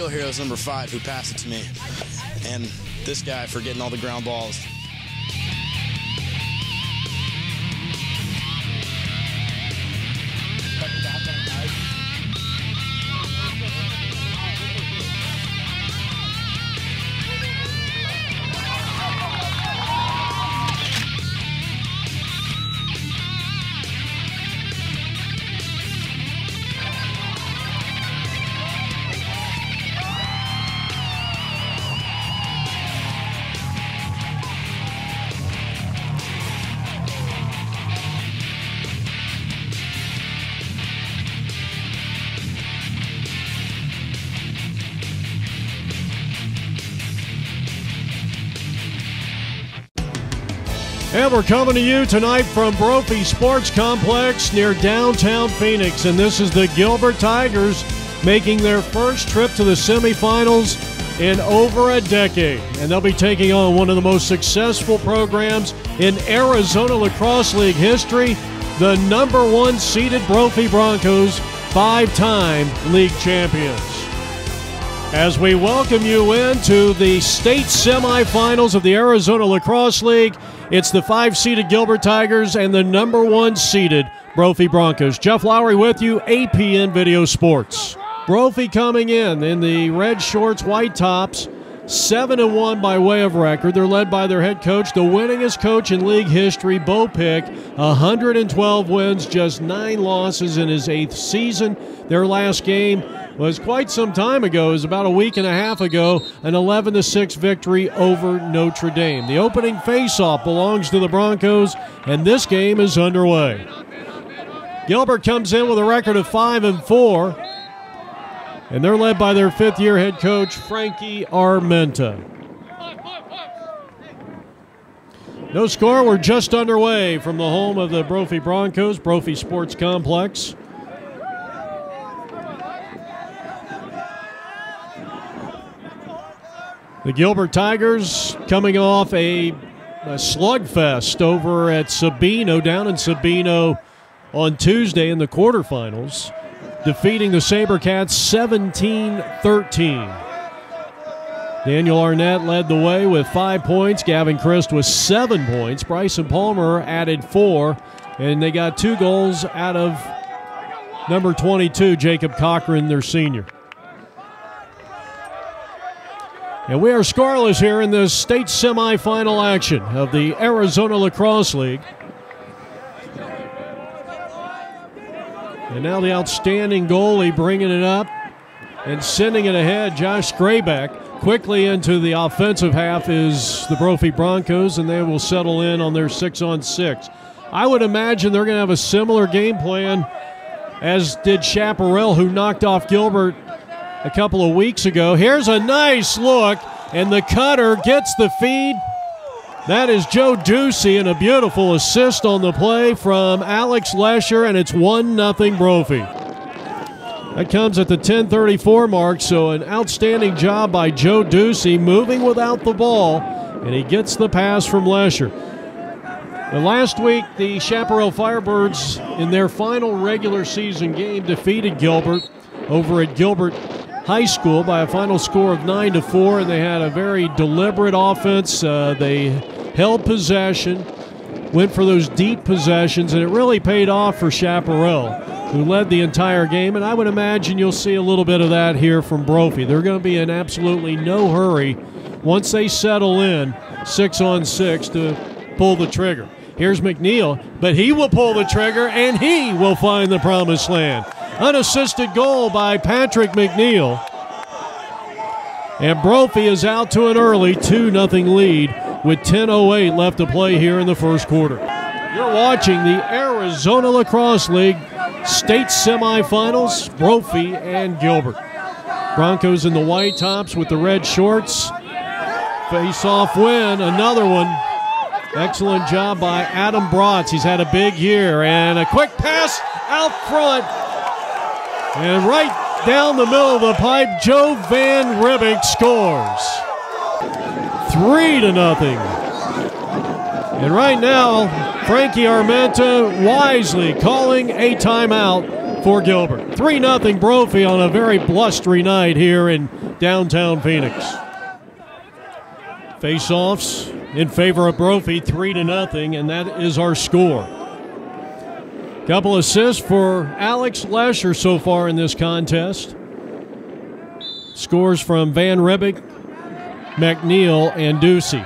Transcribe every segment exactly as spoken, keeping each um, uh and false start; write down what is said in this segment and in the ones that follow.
real hero is number five, who passed it to me. And this guy for getting all the ground balls. And we're coming to you tonight from Brophy Sports Complex near downtown Phoenix. And this is the Gilbert Tigers making their first trip to the semifinals in over a decade. And they'll be taking on one of the most successful programs in Arizona Lacrosse League history, the number one seeded Brophy Broncos, five-time league champions. As we welcome you into the state semifinals of the Arizona Lacrosse League, it's the five-seeded Gilbert Tigers and the number one-seeded Brophy Broncos. Jeff Lowry with you, A P N Video Sports. Brophy coming in in the red shorts, white tops, seven and one by way of record. They're led by their head coach, the winningest coach in league history, Bo Pick, one hundred twelve wins, just nine losses in his eighth season. Their last game was quite some time ago. It was about a week and a half ago, an eleven to six victory over Notre Dame. The opening faceoff belongs to the Broncos, and this game is underway. Gilbert comes in with a record of five and four, and they're led by their fifth-year head coach, Frankie Armenta. No score. We're just underway from the home of the Brophy Broncos, Brophy Sports Complex. The Gilbert Tigers coming off a, a slugfest over at Sabino, down in Sabino on Tuesday in the quarterfinals, defeating the SaberCats seventeen thirteen. Daniel Arnett led the way with five points. Gavin Christ with seven points. Bryson Palmer added four, and they got two goals out of number twenty-two, Jacob Cochran, their senior. And we are scoreless here in this state semifinal action of the Arizona Lacrosse League. And now the outstanding goalie bringing it up and sending it ahead, Josh Skraybeck. Quickly into the offensive half is the Brophy Broncos, and they will settle in on their six-on-six. I would imagine they're going to have a similar game plan as did Chaparral, who knocked off Gilbert a couple of weeks ago. Here's a nice look, and the cutter gets the feed. That is Joe Ducey, and a beautiful assist on the play from Alex Lesher, and it's one nothing Brophy. That comes at the ten thirty-four mark, so an outstanding job by Joe Ducey moving without the ball, and he gets the pass from Lesher. But last week, the Chaparral Firebirds, in their final regular season game, defeated Gilbert over at Gilbert High School by a final score of nine to four, and they had a very deliberate offense. Uh, they held possession, went for those deep possessions, and it really paid off for Chaparral, who led the entire game. And I would imagine you'll see a little bit of that here from Brophy. They're going to be in absolutely no hurry once they settle in six on six to pull the trigger. Here's McNeil, but he will pull the trigger, and he will find the promised land. Unassisted goal by Patrick McNeil. And Brophy is out to an early two nothing lead with ten oh eight left to play here in the first quarter. You're watching the Arizona Lacrosse League state semifinals, Brophy and Gilbert. Broncos in the white tops with the red shorts. Face-off win, another one. Excellent job by Adam Bratz. He's had a big year, and a quick pass out front. And right down the middle of the pipe, Joe Van Ribbeck scores. Three to nothing. And right now, Frankie Armenta wisely calling a timeout for Gilbert. three nothing Brophy on a very blustery night here in downtown Phoenix. Face-offs in favor of Brophy, three to nothing, and that is our score. Couple assists for Alex Lesher so far in this contest. Scores from Van Ribbeck, McNeil, and Ducey.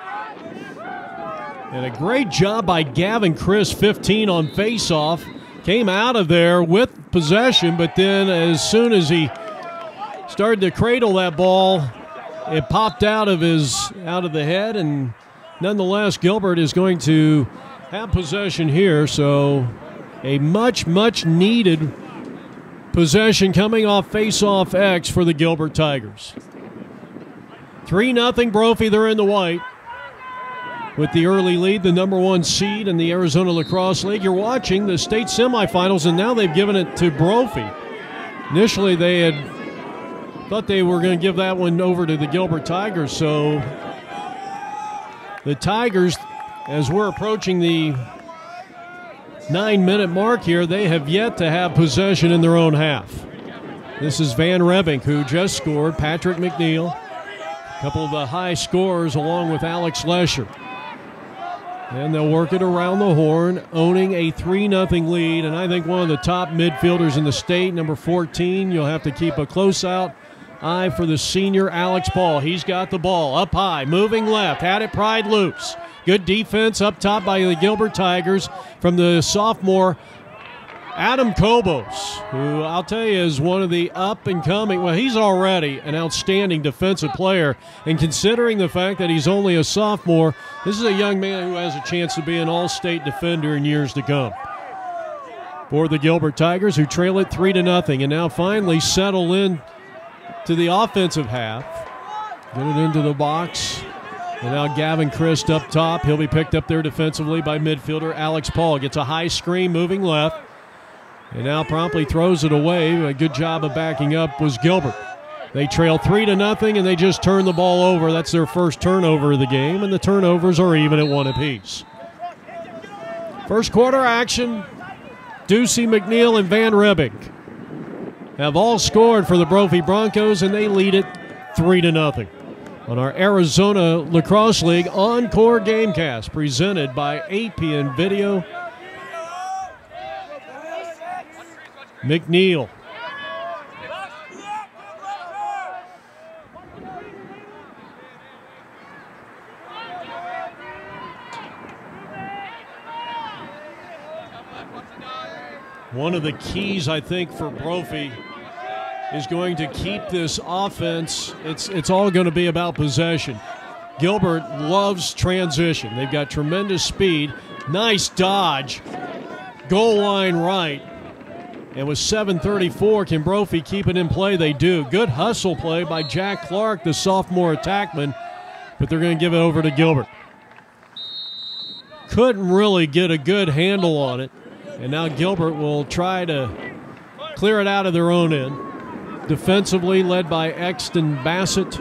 And a great job by Gavin Chris, fifteen on face-off. Came out of there with possession, but then as soon as he started to cradle that ball, it popped out of his out of the head, and nonetheless, Gilbert is going to have possession here. So a much, much needed possession coming off face-off X for the Gilbert Tigers. three nothing Brophy, they're in the white. With the early lead, the number one seed in the Arizona Lacrosse League. You're watching the state semifinals, and now they've given it to Brophy. Initially, they had thought they were going to give that one over to the Gilbert Tigers. So the Tigers, as we're approaching the nine-minute mark here, they have yet to have possession in their own half. This is Van Ribbeck, who just scored. Patrick McNeil, a couple of the high scorers along with Alex Lesher. And they'll work it around the horn, owning a three nothing lead. And I think one of the top midfielders in the state, number fourteen, you'll have to keep a close out eye for the senior Alex Paul. He's got the ball up high, moving left, had it pried loose. Good defense up top by the Gilbert Tigers from the sophomore Adam Kobos, who I'll tell you is one of the up-and-coming, well, he's already an outstanding defensive player, and considering the fact that he's only a sophomore, this is a young man who has a chance to be an all-state defender in years to come. For the Gilbert Tigers, who trail it three to nothing, and now finally settle in to the offensive half. Get it into the box. And now Gavin Christ up top. He'll be picked up there defensively by midfielder Alex Paul. Gets a high screen moving left. And now promptly throws it away. A good job of backing up was Gilbert. They trail three to nothing, and they just turn the ball over. That's their first turnover of the game, and the turnovers are even at one apiece. First quarter action. Ducey, McNeil, and Van Ribbeck have all scored for the Brophy Broncos, and they lead it three to nothing. On our Arizona Lacrosse League Encore Gamecast, presented by A P N Video. McNeil. One of the keys, I think, for Brophy is going to keep this offense. It's, it's all going to be about possession. Gilbert loves transition. They've got tremendous speed. Nice dodge. Goal line right. And with seven thirty-four, can Brophy keep it in play? They do. Good hustle play by Jack Clark, the sophomore attackman, but they're going to give it over to Gilbert. Couldn't really get a good handle on it, and now Gilbert will try to clear it out of their own end. Defensively led by Exton Bassett,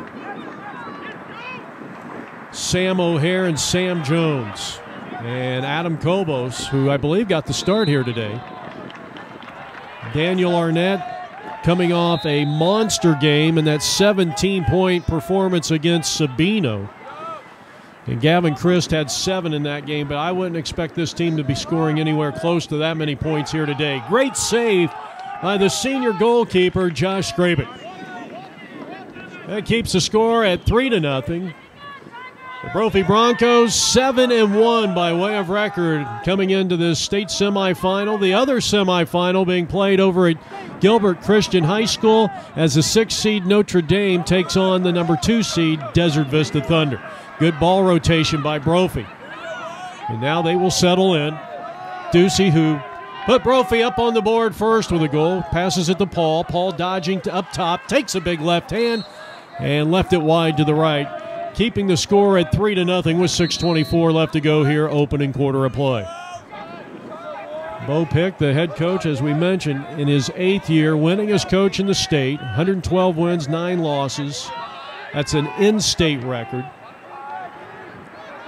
Sam O'Hare, and Sam Jones. And Adam Kobos, who I believe got the start here today. Daniel Arnett coming off a monster game in that seventeen point performance against Sabino. And Gavin Christ had seven in that game, but I wouldn't expect this team to be scoring anywhere close to that many points here today. Great save by the senior goalkeeper, Josh Skrabick. That keeps the score at three to nothing. The Brophy Broncos seven and one by way of record coming into this state semifinal. The other semifinal being played over at Gilbert Christian High School as the sixth seed Notre Dame takes on the number two seed Desert Vista Thunder. Good ball rotation by Brophy. And now they will settle in. Ducey, who put Brophy up on the board first with a goal, passes it to Paul. Paul dodging to up top, takes a big left hand and left it wide to the right, keeping the score at three to nothing with six twenty-four left to go here, opening quarter of play. Bo Pick, the head coach, as we mentioned, in his eighth year, winning as coach in the state, one hundred twelve wins, nine losses. That's an in-state record.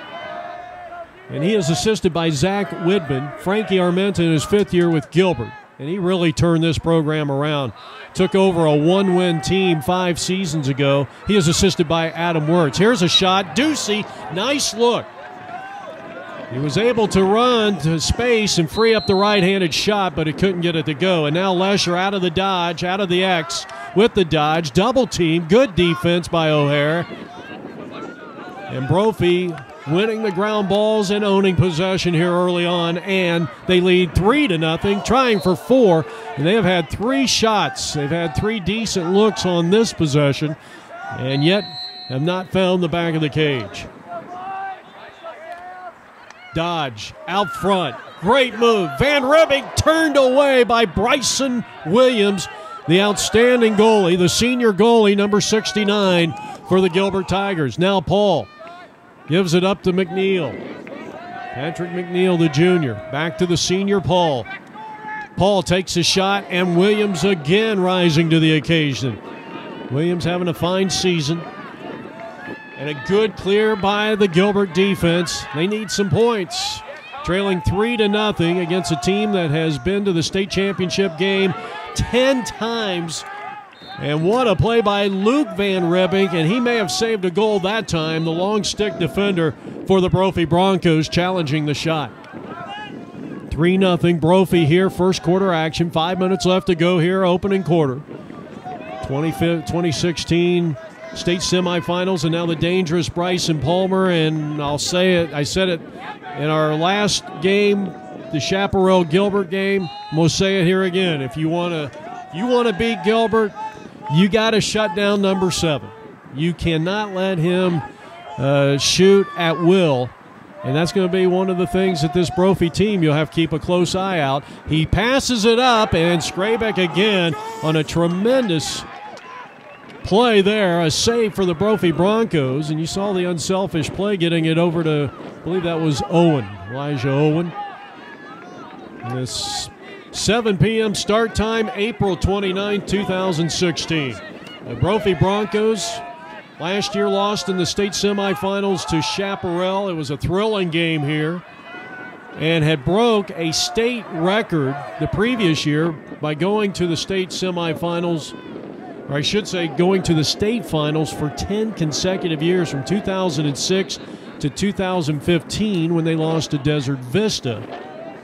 And he is assisted by Zach Widman. Frankie Armenta in his fifth year with Gilbert. and he really turned this program around. Took over a one-win team five seasons ago. He is assisted by Adam Wirtz. Here's a shot. Ducey, nice look. He was able to run to space and free up the right-handed shot, but he couldn't get it to go. And now Lesher out of the dodge, out of the X with the dodge. Double team. Good defense by O'Hare. And Brophy winning the ground balls and owning possession here early on, and they lead three to nothing, trying for four, and they have had three shots. They've had three decent looks on this possession, and yet have not found the back of the cage. Dodge out front, great move. Van Ribbing turned away by Bryson Williams, the outstanding goalie, the senior goalie, number sixty-nine for the Gilbert Tigers. Now Paul gives it up to McNeil. Patrick McNeil, the junior. Back to the senior, Paul. Paul takes a shot, and Williams again rising to the occasion. Williams having a fine season. And a good clear by the Gilbert defense. They need some points. Trailing three to nothing against a team that has been to the state championship game ten times. And what a play by Luke Van Ribbing, and he may have saved a goal that time. The long stick defender for the Brophy Broncos challenging the shot. three nothing Brophy here, first quarter action. Five minutes left to go here, opening quarter. twenty sixteen state semifinals, and now the dangerous Bryson Palmer. And I'll say it, I said it in our last game, the Chaparral Gilbert game. I'm going to say it here again. If you want to, you want to beat Gilbert, you got to shut down number seven. You cannot let him uh, shoot at will, and that's going to be one of the things that this Brophy team you'll have to keep a close eye out. He passes it up, and Skrabek again on a tremendous play there, a save for the Brophy Broncos, and you saw the unselfish play getting it over to, I believe that was Owen, Elijah Owen. This seven p m start time, April twenty-ninth, two thousand sixteen. The Brophy Broncos last year lost in the state semifinals to Chaparral. It was a thrilling game here and had broke a state record the previous year by going to the state semifinals, or I should say going to the state finals for ten consecutive years from two thousand six to two thousand fifteen when they lost to Desert Vista.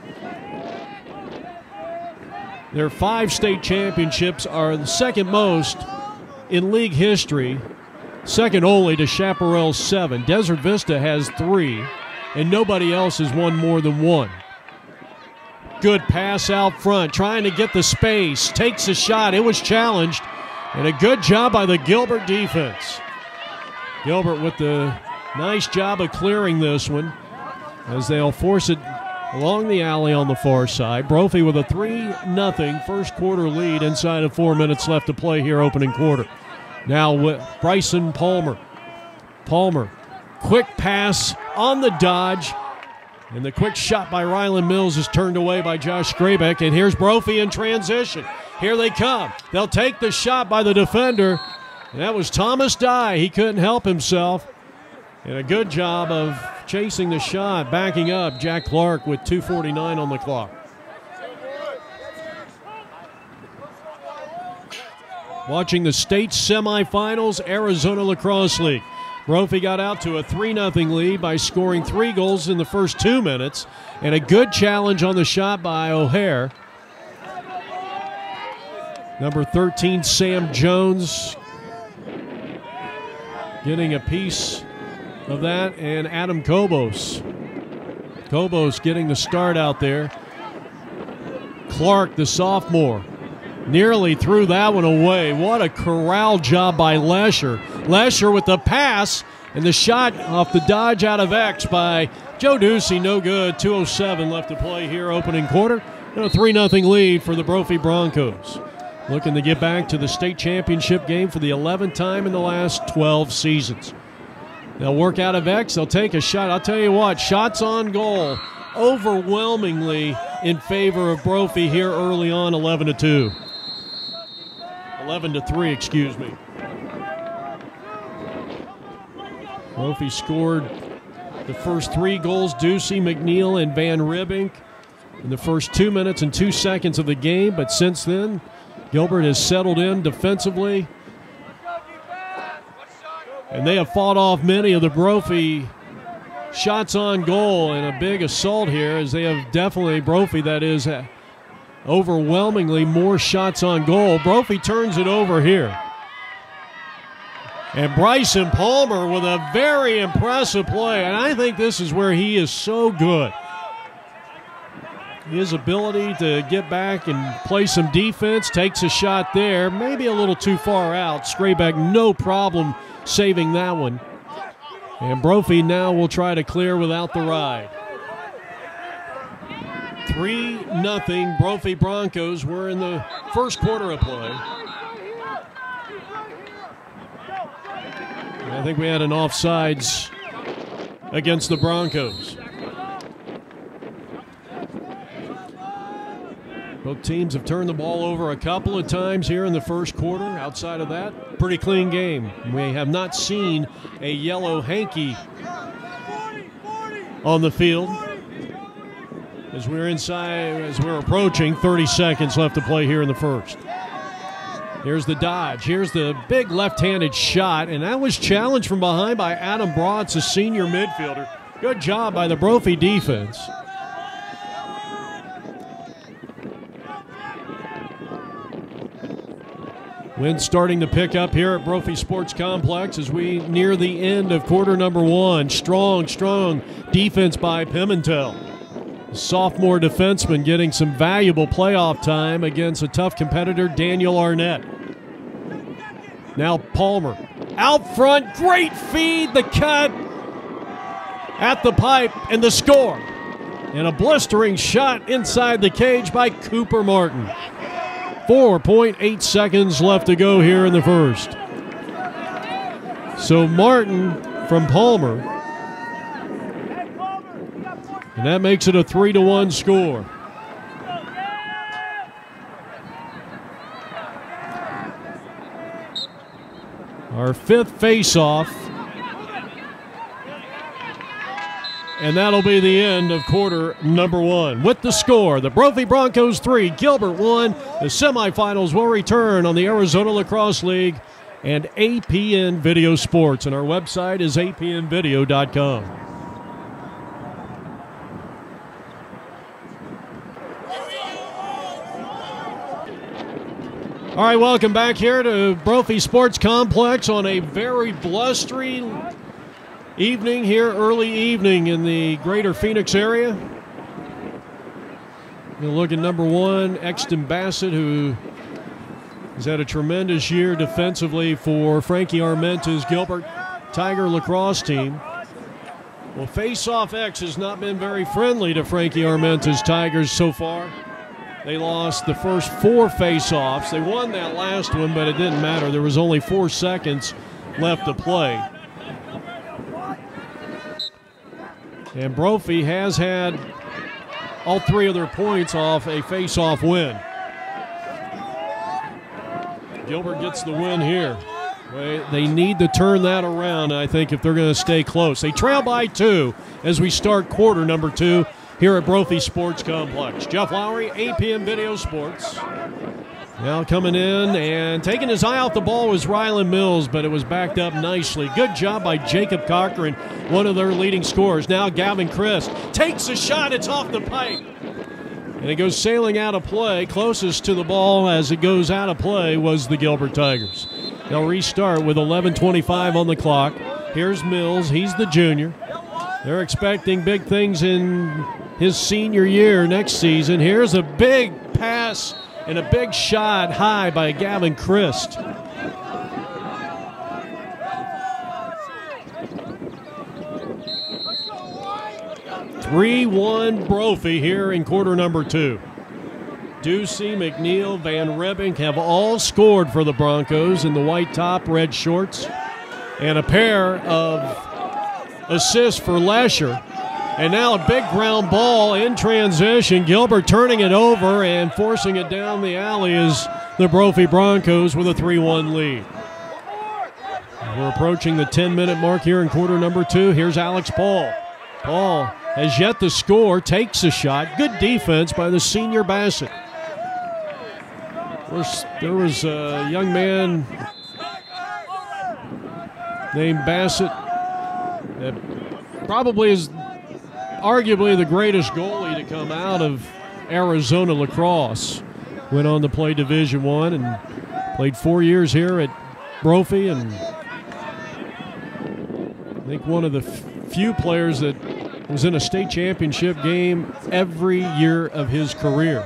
Their five state championships are the second most in league history, second only to Chaparral's seven. Desert Vista has three, and nobody else has won more than one. Good pass out front, trying to get the space, takes a shot. It was challenged, and a good job by the Gilbert defense. Gilbert with the nice job of clearing this one as they'll force it along the alley on the far side. Brophy with a three nothing first quarter lead inside of four minutes left to play here opening quarter. Now with Bryson Palmer. Palmer, quick pass on the dodge, and the quick shot by Ryland Mills is turned away by Josh Skrabek, and here's Brophy in transition. Here they come. They'll take the shot by the defender, and that was Thomas Dye. He couldn't help himself. And a good job of chasing the shot, backing up Jack Clark with two forty-nine on the clock. Watching the state semifinals, Arizona Lacrosse League. Brophy got out to a three nothing lead by scoring three goals in the first two minutes, and a good challenge on the shot by O'Hare. Number thirteen, Sam Jones, getting a piece of that, and Adam Kobos. Kobos getting the start out there. Clark, the sophomore, nearly threw that one away. What a corral job by Lesher. Lesher with the pass, and the shot off the dodge out of X by Joe Ducey, no good. two oh seven left to play here, opening quarter. And a three nothing lead for the Brophy Broncos. Looking to get back to the state championship game for the eleventh time in the last twelve seasons. They'll work out of X. They'll take a shot. I'll tell you what, shots on goal overwhelmingly in favor of Brophy here early on, eleven to two. eleven to three, excuse me. Brophy scored the first three goals. Ducey, McNeil, and Van Ribbing. in the first two minutes and two seconds of the game, but since then, Gilbert has settled in defensively, and they have fought off many of the Brophy shots on goal in a big assault here, as they have definitely, Brophy that is, overwhelmingly more shots on goal. Brophy turns it over here. And Bryson Palmer with a very impressive play, and I think this is where he is so good. His ability to get back and play some defense, takes a shot there, maybe a little too far out. Skraybeck, no problem saving that one. And Brophy now will try to clear without the ride. three nothing Brophy Broncos. We're in the first quarter of play. I think we had an offsides against the Broncos. Both teams have turned the ball over a couple of times here in the first quarter. Outside of that, pretty clean game. We have not seen a yellow hanky on the field. As we're inside, as we're approaching thirty seconds left to play here in the first. Here's the dodge. Here's the big left-handed shot, and that was challenged from behind by Adam Brotz, a senior midfielder. Good job by the Brophy defense. Wind starting to pick up here at Brophy Sports Complex as we near the end of quarter number one. Strong, strong defense by Pimentel. The sophomore defenseman getting some valuable playoff time against a tough competitor, Daniel Arnett. Now Palmer out front, great feed, the cut at the pipe, and the score. And a blistering shot inside the cage by Cooper Martin. four point eight seconds left to go here in the first. So Martin from Palmer, and that makes it a three to one score. Our fifth face-off, and that'll be the end of quarter number one. With the score, the Brophy Broncos three, Gilbert one. The semifinals will return on the Arizona Lacrosse League and A P N Video Sports, and our website is A P N video dot com. All right, welcome back here to Brophy Sports Complex on a very blustery evening here, early evening in the greater Phoenix area. You look at number one, Exton Bassett, who has had a tremendous year defensively for Frankie Armenta's Gilbert Tiger lacrosse team. Well, Face-Off X has not been very friendly to Frankie Armenta's Tigers so far. They lost the first four face-offs. They won that last one, but it didn't matter. There was only four seconds left to play. And Brophy has had all three of their points off a face-off win. Gilbert gets the win here. They need to turn that around, I think, if they're going to stay close. They trail by two as we start quarter number two here at Brophy Sports Complex. Jeff Lowry, A P M Video Sports. Now coming in and taking his eye off the ball was Ryland Mills, but it was backed up nicely. Good job by Jacob Cochran, one of their leading scorers. Now Gavin Christ takes a shot. It's off the pipe. And it goes sailing out of play. Closest to the ball as it goes out of play was the Gilbert Tigers. They'll restart with eleven twenty-five on the clock. Here's Mills. He's the junior. They're expecting big things in his senior year next season. Here's a big pass and a big shot high by Gavin Christ. three one Brophy here in quarter number two. Ducey, McNeil, Van Rebbink have all scored for the Broncos in the white top, red shorts. And a pair of assists for Lesher. And now a big ground ball in transition. Gilbert turning it over and forcing it down the alley is the Brophy Broncos with a three one lead. We're approaching the ten minute mark here in quarter number two. Here's Alex Paul. Paul has yet to score, takes a shot. Good defense by the senior Bassett. There was a young man named Bassett that probably is arguably the greatest goalie to come out of Arizona lacrosse. Went on to play Division One and played four years here at Brophy, and I think one of the few players that was in a state championship game every year of his career.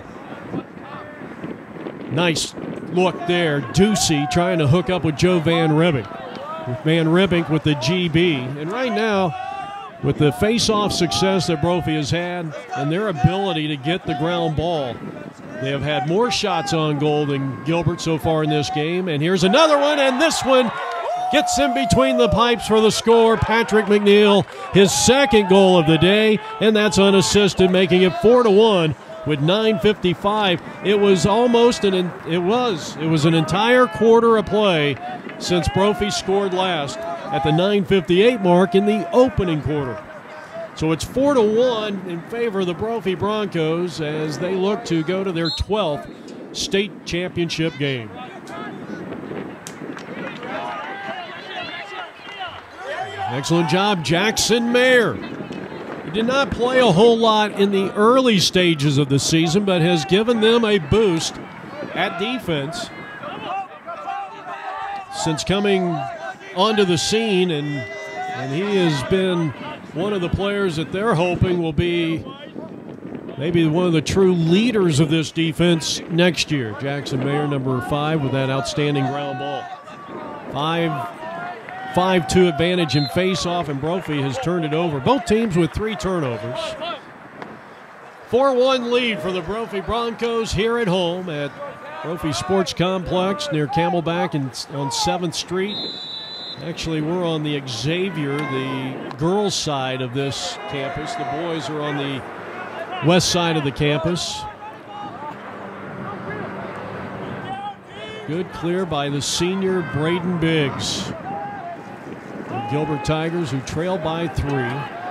Nice look there. Ducey trying to hook up with Joe Van Ribbink. Van Ribbink with the G B. And right now, with the face-off success that Brophy has had and their ability to get the ground ball, they have had more shots on goal than Gilbert so far in this game. And here's another one, and this one gets in between the pipes for the score. Patrick McNeil, his second goal of the day, and that's unassisted, making it four to one with nine fifty-five. It was almost an it was it was an entire quarter of play since Brophy scored last at the nine fifty-eight mark in the opening quarter. So it's four to one in favor of the Brophy Broncos as they look to go to their twelfth state championship game. Excellent job, Jackson Mayer. He did not play a whole lot in the early stages of the season, but has given them a boost at defense since coming onto the scene, and, and he has been one of the players that they're hoping will be maybe one of the true leaders of this defense next year. Jackson Mayer, number five, with that outstanding ground ball. Five five two advantage in face-off, and Brophy has turned it over. Both teams with three turnovers. four one lead for the Brophy Broncos here at home at Brophy Sports Complex near Camelback and on seventh Street. Actually, we're on the Xavier, the girls' side of this campus. The boys are on the west side of the campus. Good clear by the senior Braden Biggs. The Gilbert Tigers, who trail by three.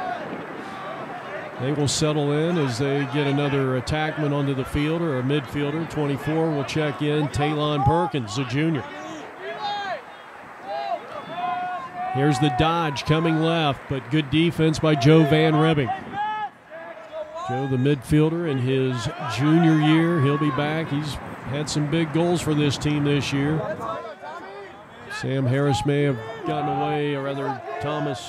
They will settle in as they get another attackman onto the field, or a midfielder. twenty-four will check in, Talon Perkins, the junior. Here's the dodge coming left, but good defense by Joe Van Ribbink. Joe, the midfielder, in his junior year. He'll be back. He's had some big goals for this team this year. Sam Harris may have gotten away, or rather Thomas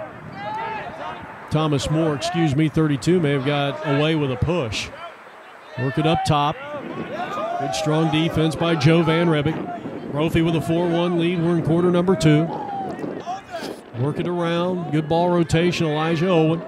Thomas Moore, excuse me, thirty-two, may have got away with a push. Work it up top. Good strong defense by Joe Van Ribbink. Brophy with a four one lead. We're in quarter number two. Work it around. Good ball rotation, Elijah Owen.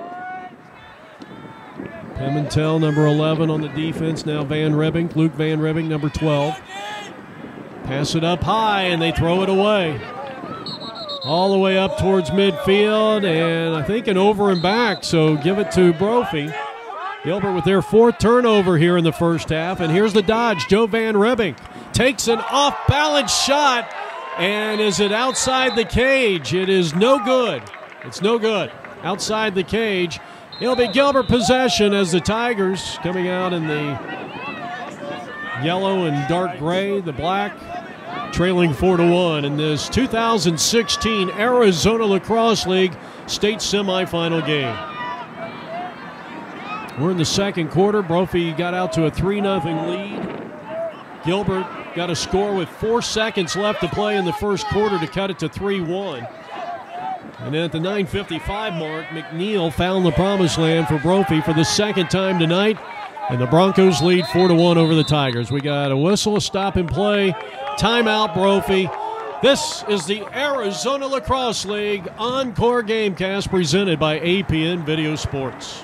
Pimentel, number eleven on the defense. Now Van Ribbink. Luke Van Ribbink, number twelve. Pass it up high, and they throw it away. All the way up towards midfield, and I think an over and back, so give it to Brophy. Gilbert with their fourth turnover here in the first half, and here's the dodge. Joe Van Ribbink takes an off-balance shot, and is it outside the cage? It is no good. It's no good. Outside the cage. It'll be Gilbert possession as the Tigers, coming out in the yellow and dark gray, the black, trailing four to one in this two thousand sixteen Arizona Lacrosse League state semifinal game. We're in the second quarter. Brophy got out to a three nothing lead. Gilbert got a score with four seconds left to play in the first quarter to cut it to three one. And then at the nine fifty-five mark, McNeil found the promised land for Brophy for the second time tonight. And the Broncos lead four to one over the Tigers. We got a whistle, a stop and play. Timeout, Brophy. This is the Arizona Lacrosse League Encore Gamecast presented by A P N Video Sports.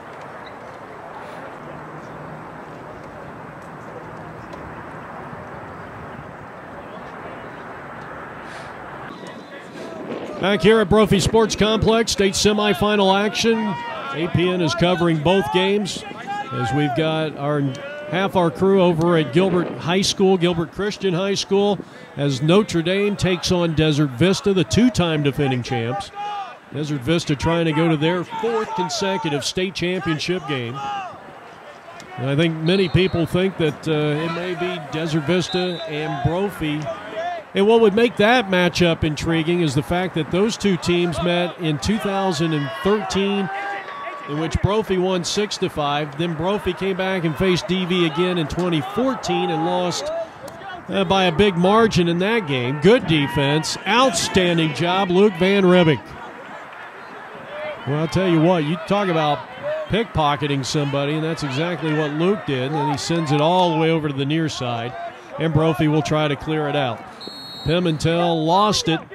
Back here at Brophy Sports Complex, state semifinal action. A P N is covering both games as we've got our half our crew over at Gilbert High School, Gilbert Christian High School, as Notre Dame takes on Desert Vista, the two-time defending champs. Desert Vista trying to go to their fourth consecutive state championship game. And I think many people think that uh, it may be Desert Vista and Brophy. And what would make that matchup intriguing is the fact that those two teams met in two thousand thirteen, in which Brophy won six to five. Then Brophy came back and faced D V again in twenty fourteen and lost uh, by a big margin in that game. Good defense. Outstanding job, Luke Van Ribbeck. Well, I'll tell you what, you talk about pickpocketing somebody, and that's exactly what Luke did, and he sends it all the way over to the near side, and Brophy will try to clear it out. Pimentel lost it.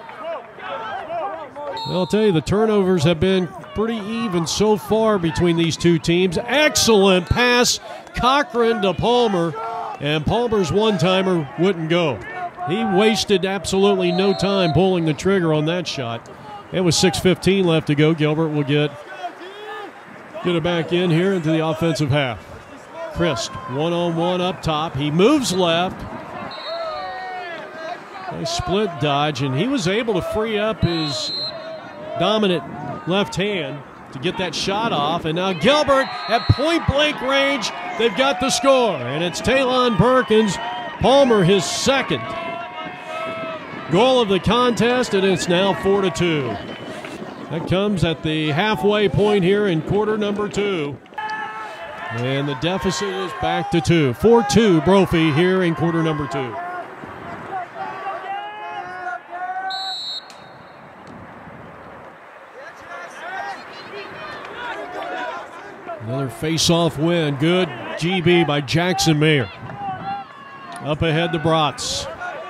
Well, I'll tell you, the turnovers have been pretty even so far between these two teams. Excellent pass, Cochran to Palmer, and Palmer's one-timer wouldn't go. He wasted absolutely no time pulling the trigger on that shot. It was six fifteen left to go. Gilbert will get, get it back in here into the offensive half. Christ, one-on-one up top. He moves left. Nice split dodge, and he was able to free up his dominant left hand to get that shot off. And now Gilbert at point-blank range. They've got the score, and it's Talon Perkins. Palmer his second goal of the contest, and it's now four to two. That comes at the halfway point here in quarter number two. And the deficit is back to two. four two Brophy here in quarter number two. Another face-off win. Good G B by Jackson Mayer. Up ahead to Bratz.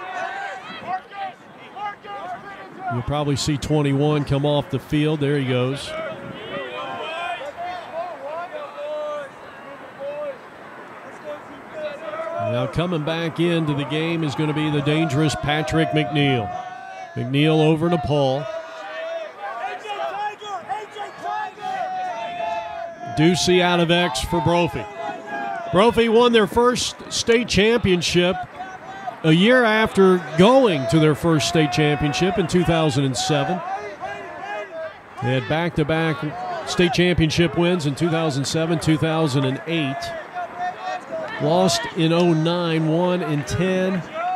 You'll probably see twenty-one come off the field. There he goes. Now coming back into the game is going to be the dangerous Patrick McNeil. McNeil over to Paul. Ducey out of X for Brophy. Brophy won their first state championship a year after going to their first state championship in two thousand seven. They had back-to-back state championship wins in two thousand seven, two thousand eight. Lost in oh nine, won in ten.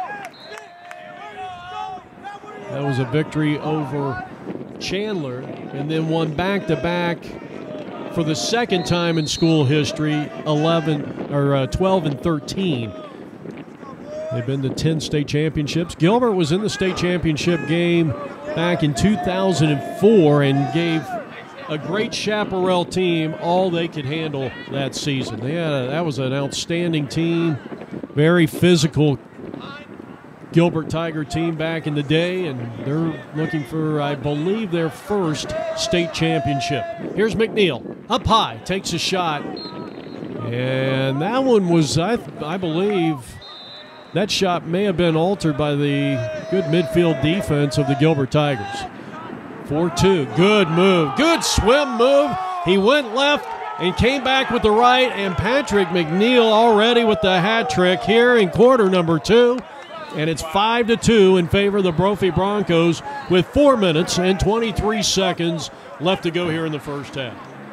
That was a victory over Chandler, and then won back-to-back for the second time in school history, eleven or uh, twelve and thirteen. They've been to ten state championships. Gilbert was in the state championship game back in two thousand four and gave a great Chaparral team all they could handle that season. They had a, that was an outstanding team, very physical Gilbert Tiger team back in the day, and they're looking for, I believe, their first state championship. Here's McNeil, up high, takes a shot, and that one was, I, I believe, that shot may have been altered by the good midfield defense of the Gilbert Tigers. four two, good move, good swim move. He went left and came back with the right, and Patrick McNeil already with the hat trick here in quarter number two. And it's five to two in favor of the Brophy Broncos with four minutes and twenty-three seconds left to go here in the first half.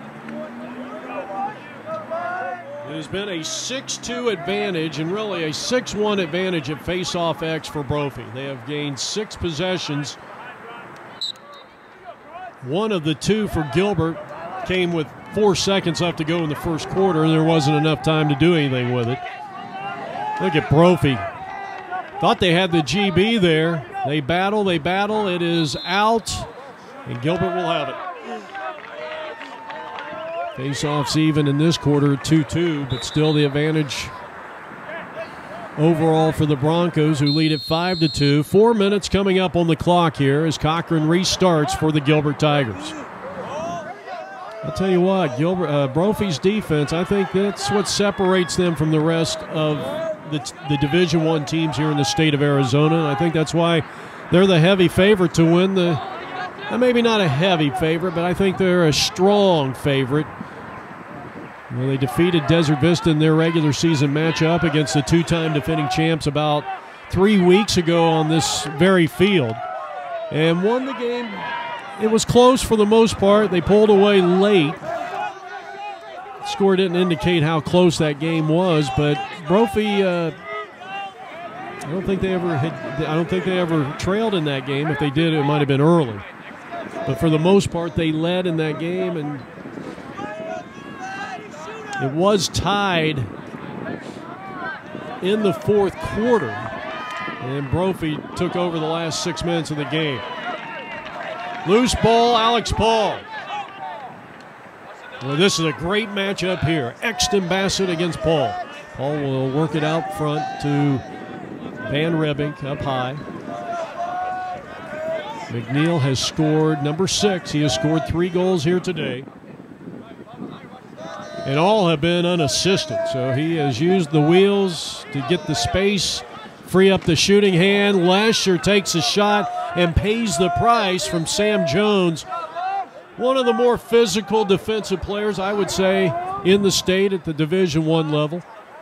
It has been a six two advantage and really a six one advantage at face-off X for Brophy. They have gained six possessions. One of the two for Gilbert came with four seconds left to go in the first quarter, and there wasn't enough time to do anything with it. Look at Brophy. Thought they had the G B there. They battle, they battle. It is out, and Gilbert will have it. Face-offs even in this quarter, two two, but still the advantage overall for the Broncos, who lead at five to two. Four minutes coming up on the clock here as Cochran restarts for the Gilbert Tigers. I'll tell you what, Gilbert, uh, Brophy's defense, I think that's what separates them from the rest of the, the Division One teams here in the state of Arizona. And I think that's why they're the heavy favorite to win the, uh, maybe not a heavy favorite, but I think they're a strong favorite. Well, they defeated Desert Vista in their regular season matchup against the two-time defending champs about three weeks ago on this very field, and won the game it was close for the most part. They pulled away late. Score didn't indicate how close that game was, but Brophy, uh, I don't think they ever had, I don't think they ever trailed in that game. If they did, it might have been early. But for the most part, they led in that game, and it was tied in the fourth quarter, and Brophy took over the last six minutes of the game. Loose ball, Alex Paul. Well, this is a great matchup here. Exton Bassett against Paul. Paul will work it out front to Van Rebbink up high. McNeil has scored number six. He has scored three goals here today. And all have been unassisted. So he has used the wheels to get the space, free up the shooting hand. Lasher takes a shot and pays the price from Sam Jones. One of the more physical defensive players, I would say, in the state at the Division One level.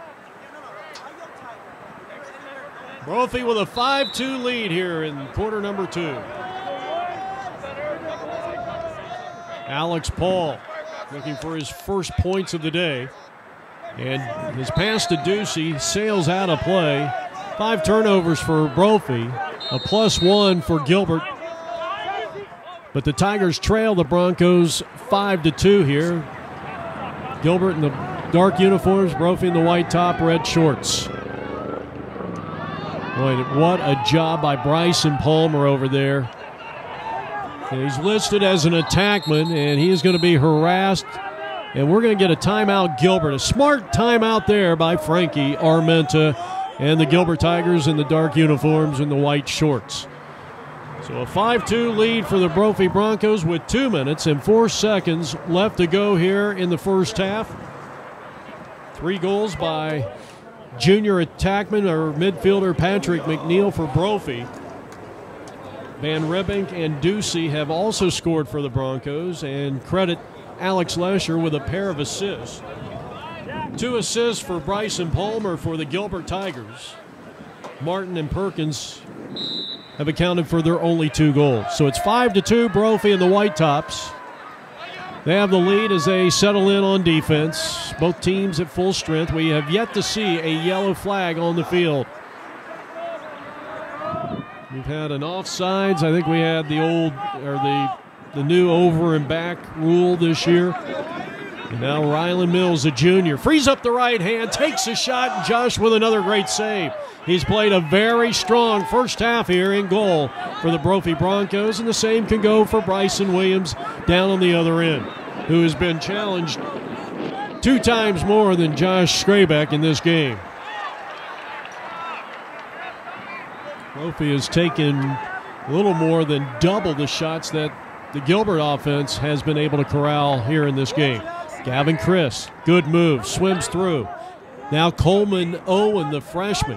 Brophy with a five two lead here in quarter number two. Alex Paul looking for his first points of the day. And his pass to Ducey sails out of play. Five turnovers for Brophy, a plus one for Gilbert. But the Tigers trail the Broncos five to two here. Gilbert in the dark uniforms, Brophy in the white top, red shorts. Boy, what a job by Bryson Palmer over there. And he's listed as an attackman, and he is going to be harassed. And we're going to get a timeout, Gilbert. A smart timeout there by Frankie Armenta and the Gilbert Tigers in the dark uniforms and the white shorts. So a five two lead for the Brophy Broncos with two minutes and four seconds left to go here in the first half. Three goals by junior attackman or midfielder Patrick McNeil for Brophy. Van Rebbink and Ducey have also scored for the Broncos, and credit Alex Lesher with a pair of assists. Two assists for Bryson Palmer for the Gilbert Tigers. Martin and Perkins have accounted for their only two goals. So it's five to two, Brophy and the White Tops. They have the lead as they settle in on defense. Both teams at full strength. We have yet to see a yellow flag on the field. We've had an offsides. I think we had the old, or the, the new over and back rule this year. And now Rylan Mills, a junior, frees up the right hand, takes a shot, and Josh with another great save. He's played a very strong first half here in goal for the Brophy Broncos, and the same can go for Bryson Williams down on the other end, who has been challenged two times more than Josh Skraybeck in this game. Brophy has taken a little more than double the shots that the Gilbert offense has been able to corral here in this game. Gavin Chris, good move, swims through. Now Coleman Owen, the freshman.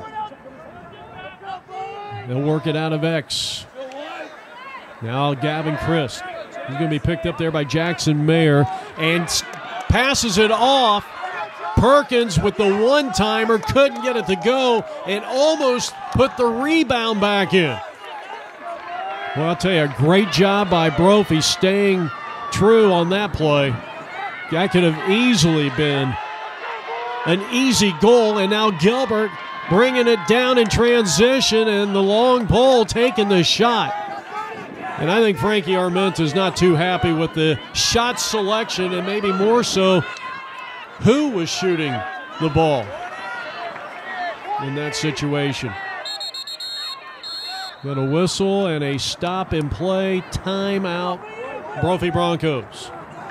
They'll work it out of X. Now Gavin Chris. He's going to be picked up there by Jackson Mayer and passes it off. Perkins with the one-timer, couldn't get it to go and almost put the rebound back in. Well, I'll tell you, a great job by Brophy staying true on that play. That could have easily been an easy goal, and now Gilbert bringing it down in transition, and the long pole taking the shot. And I think Frankie Armenta is not too happy with the shot selection, and maybe more so who was shooting the ball in that situation. Got a whistle and a stop and play, timeout, Brophy Broncos.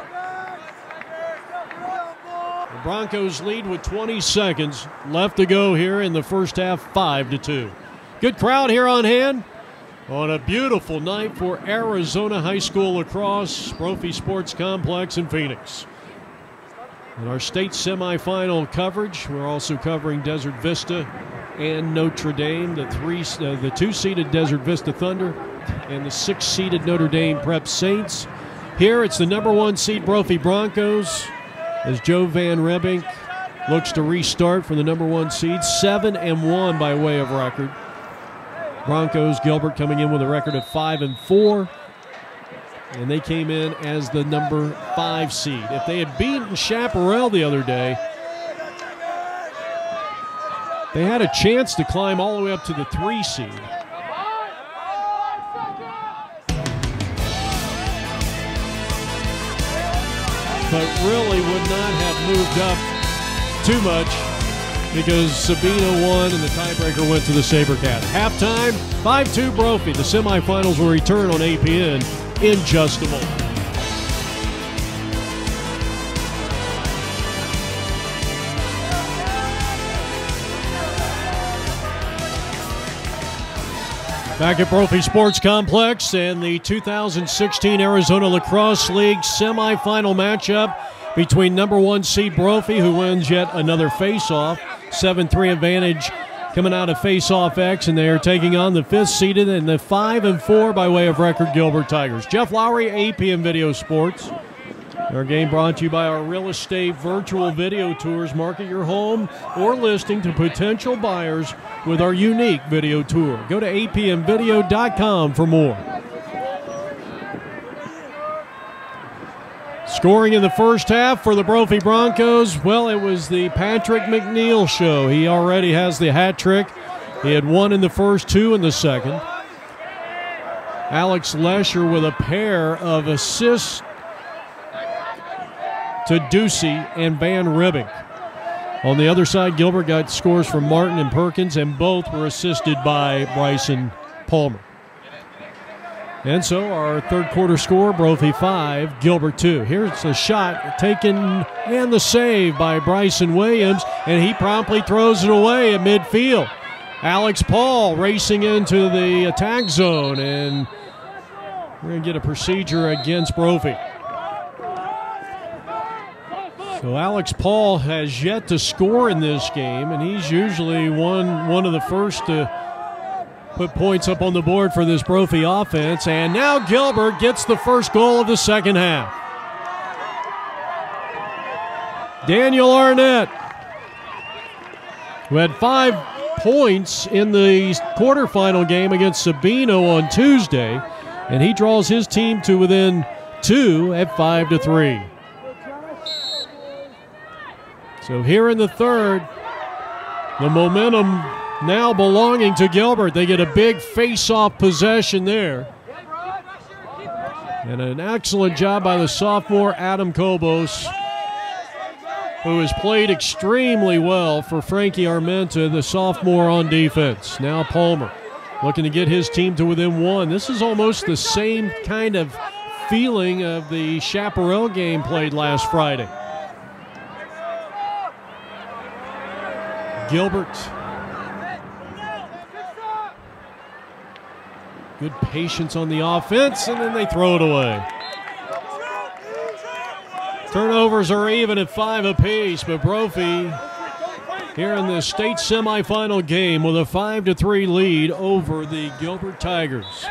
The Broncos lead with twenty seconds left to go here in the first half, five to two. Good crowd here on hand on a beautiful night for Arizona High School lacrosse, Brophy Sports Complex in Phoenix. In our state semifinal coverage, we're also covering Desert Vista and Notre Dame, the three, uh, the two-seeded Desert Vista Thunder and the six-seeded Notre Dame Prep Saints. Here it's the number one seed Brophy Broncos as Joe Van Rebbink looks to restart for the number one seed, seven and one by way of record. Broncos, Gilbert coming in with a record of five and four. and they came in as the number five seed. If they had beaten Chaparral the other day, they had a chance to climb all the way up to the three seed. But really would not have moved up too much because Sabina won and the tiebreaker went to the SaberCats. Halftime, five two Brophy. The semifinals will return on A P N in just a moment. Back at Brophy Sports Complex and the two thousand sixteen Arizona Lacrosse League semifinal matchup between number one seed Brophy, who wins yet another face-off, seven three advantage coming out of face-off X, and they are taking on the fifth seeded and the five and four by way of record Gilbert Tigers. Jeff Lowry, A P M Video Sports. Our game brought to you by our real estate virtual video tours. Market your home or listing to potential buyers with our unique video tour. Go to A P M video dot com for more. Scoring in the first half for the Brophy Broncos, well, it was the Patrick McNeil show. He already has the hat trick. He had one in the first, two in the second. Alex Lesher with a pair of assists to Ducey and Van Ribbing. On the other side, Gilbert got scores from Martin and Perkins, and both were assisted by Bryson Palmer. And so our third quarter score, Brophy five, Gilbert two. Here's a shot taken and the save by Bryson Williams, and he promptly throws it away at midfield. Alex Paul racing into the attack zone, and we're going to get a procedure against Brophy. So Alex Paul has yet to score in this game, and he's usually one, one of the first to put points up on the board for this Brophy offense. And now Gilbert gets the first goal of the second half. Daniel Arnett, who had five points in the quarterfinal game against Sabino on Tuesday, and he draws his team to within two at five to three. So here in the third, the momentum now belonging to Gilbert. They get a big face-off possession there. And an excellent job by the sophomore Adam Kobos, who has played extremely well for Frankie Armenta, the sophomore on defense. Now Palmer looking to get his team to within one. This is almost the same kind of feeling of the Chaparral game played last Friday. Gilbert, good patience on the offense, and then they throw it away. Turnovers are even at five apiece, but Brophy here in the state semifinal game with a five to three lead over the Gilbert Tigers.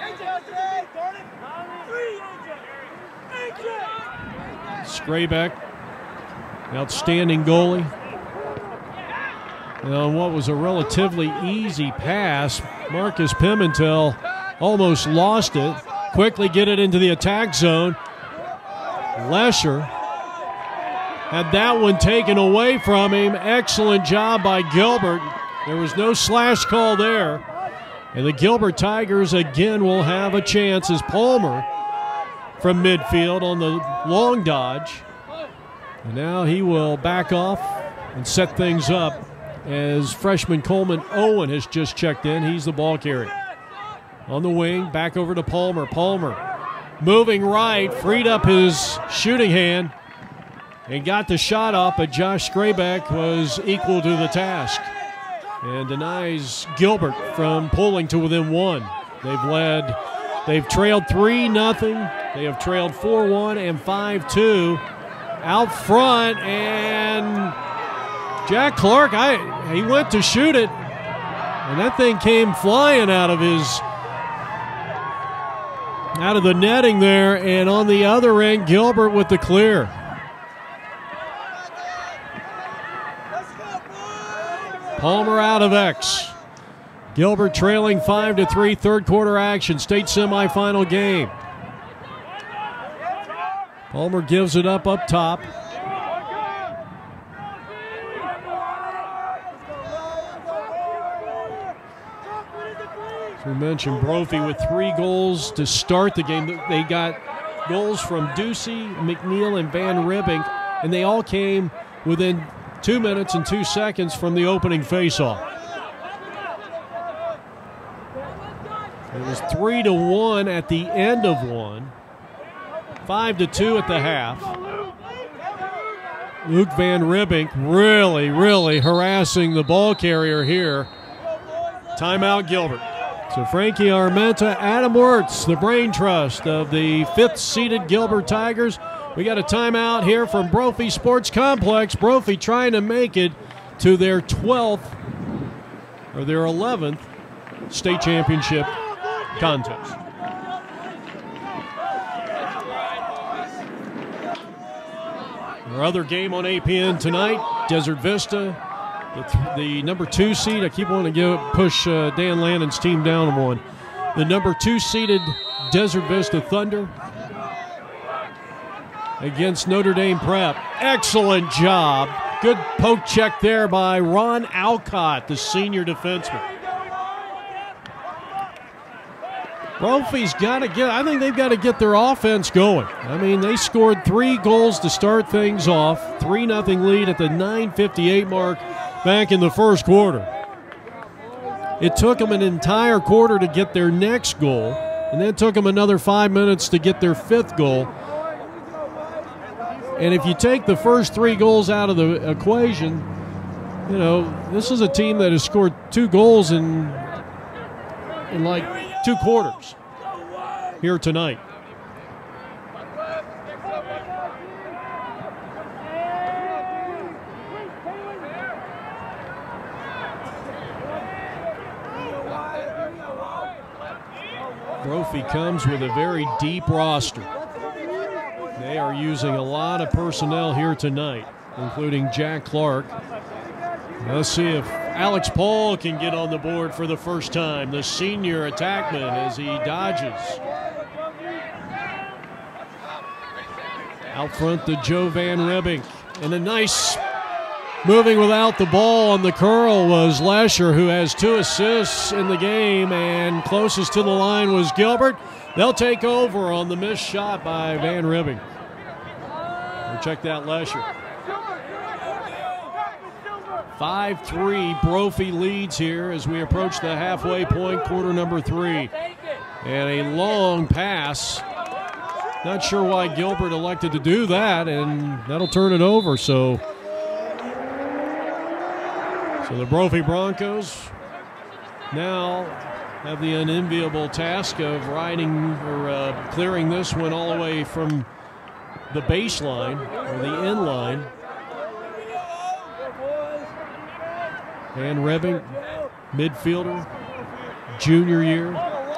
Skraybeck, outstanding goalie. And on what was a relatively easy pass, Marcus Pimentel almost lost it. Quickly get it into the attack zone. Lesher had that one taken away from him. Excellent job by Gilbert. There was no slash call there. And the Gilbert Tigers again will have a chance as Palmer from midfield on the long dodge. And now he will back off and set things up as freshman Coleman Owen has just checked in. He's the ball carrier. On the wing, back over to Palmer. Palmer moving right, freed up his shooting hand and got the shot off, but Josh Skraybeck was equal to the task and denies Gilbert from pulling to within one. They've led, they've trailed three nothing. They have trailed four one and five two out front, and Jack Clark, I, he went to shoot it, and that thing came flying out of his, out of the netting there, and on the other end, Gilbert with the clear. Palmer out of X. Gilbert trailing five to three, third quarter action, state semifinal game. Palmer gives it up up top. As we mentioned, Brophy with three goals to start the game. They got goals from Ducey, McNeil, and Van Ribbing, and they all came within two minutes and two seconds from the opening faceoff. It was three to one at the end of one, five to two at the half. Luke Van Ribbing really, really harassing the ball carrier here. Timeout, Gilbert. So Frankie Armenta, Adam Wirtz, the brain trust of the fifth-seeded Gilbert Tigers. We got a timeout here from Brophy Sports Complex. Brophy trying to make it to their twelfth or their eleventh state championship contest. Our other game on A P N tonight, Desert Vista, the, th the number two seed. I keep wanting to give, push uh, Dan Lannon's team down on one. The number two seeded Desert Vista Thunder against Notre Dame Prep. Excellent job. Good poke check there by Ron Alcott, the senior defenseman. Brophy's got to get, I think they've got to get their offense going. I mean, they scored three goals to start things off, three nothing lead at the nine fifty-eight mark back in the first quarter. It took them an entire quarter to get their next goal, and then it took them another five minutes to get their fifth goal. And if you take the first three goals out of the equation, you know, this is a team that has scored two goals in, in like two quarters here tonight. Brophy comes with a very deep roster. They are using a lot of personnel here tonight, including Jack Clark. Let's see if Alex Paul can get on the board for the first time, the senior attackman, as he dodges. Out front, the Joe Van Ribbing. And a nice moving without the ball on the curl was Lesher, who has two assists in the game, and closest to the line was Gilbert. They'll take over on the missed shot by Van Ribbing. We'll check that Lesher. five three, Brophy leads here as we approach the halfway point, quarter number three. And a long pass. Not sure why Gilbert elected to do that, and that'll turn it over. So, so the Brophy Broncos now have the unenviable task of riding or uh, clearing this one all the way from the baseline or the end line. Van Ribbing, midfielder, junior year.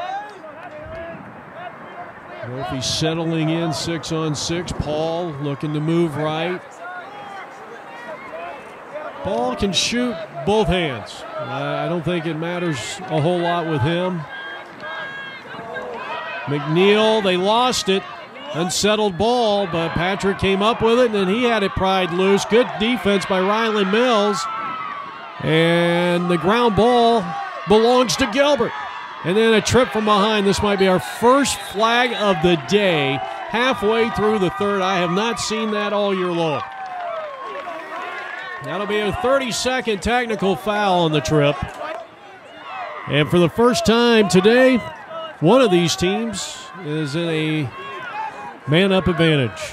Brophy settling in six on six. Paul looking to move right. Paul can shoot both hands. I don't think it matters a whole lot with him. McNeil, they lost it. Unsettled ball, but Patrick came up with it, and then he had it pried loose. Good defense by Rylan Mills. And the ground ball belongs to Gilbert. And then a trip from behind. This might be our first flag of the day halfway through the third. I have not seen that all year long. That'll be a thirty-second technical foul on the trip. And for the first time today, one of these teams is in a man-up advantage.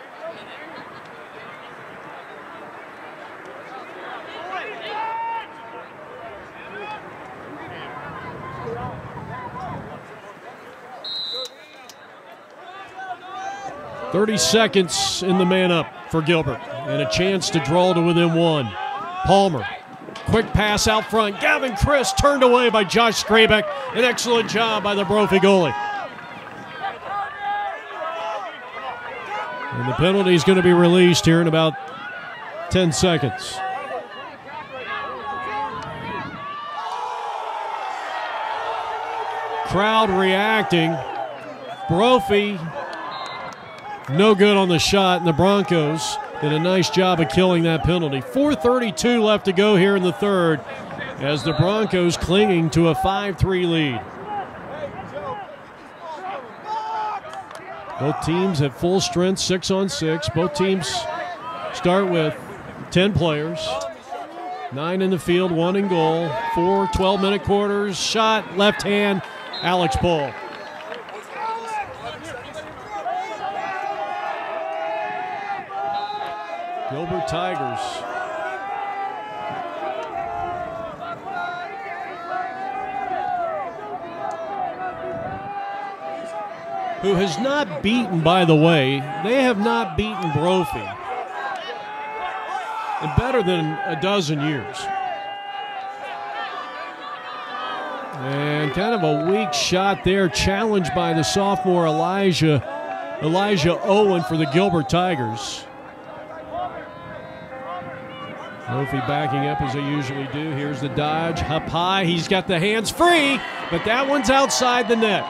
thirty seconds in the man-up for Gilbert, and a chance to draw to within one. Palmer, quick pass out front. Gavin Chris turned away by Josh Skrabeck. An excellent job by the Brophy goalie. And the penalty is going to be released here in about ten seconds. Crowd reacting. Brophy No good on the shot, and the Broncos did a nice job of killing that penalty. four thirty-two left to go here in the third as the Broncos clinging to a five three lead. Both teams at full strength, six on six. Both teams start with ten players. Nine in the field, one in goal. Four twelve-minute quarters. Shot, left hand, Alex Paul. Gilbert Tigers. Who has not beaten, by the way, they have not beaten Brophy in better than a dozen years. And kind of a weak shot there, challenged by the sophomore Elijah, Elijah Owen for the Gilbert Tigers. Brophy backing up as they usually do. Here's the dodge, up high. He's got the hands free, but that one's outside the net.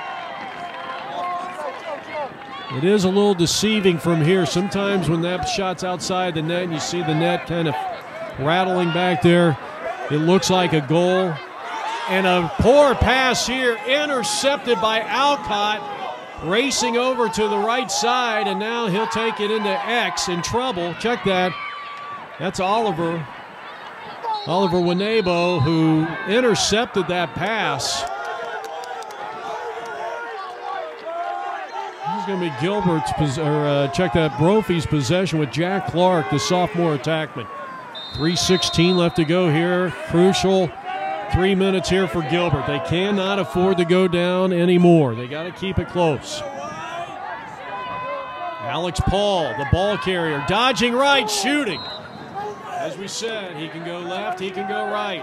It is a little deceiving from here. Sometimes when that shot's outside the net and you see the net kind of rattling back there, it looks like a goal. And a poor pass here, intercepted by Alcott, racing over to the right side, and now he'll take it into X in trouble. Check that. That's Oliver. Oliver Winebo, who intercepted that pass. This is going to be Gilbert's, or uh, check that, Brophy's possession with Jack Clark, the sophomore attackman. three sixteen left to go here. Crucial three minutes here for Gilbert. They cannot afford to go down anymore. They got to keep it close. Alex Paul, the ball carrier, dodging right, shooting. As we said, he can go left, he can go right.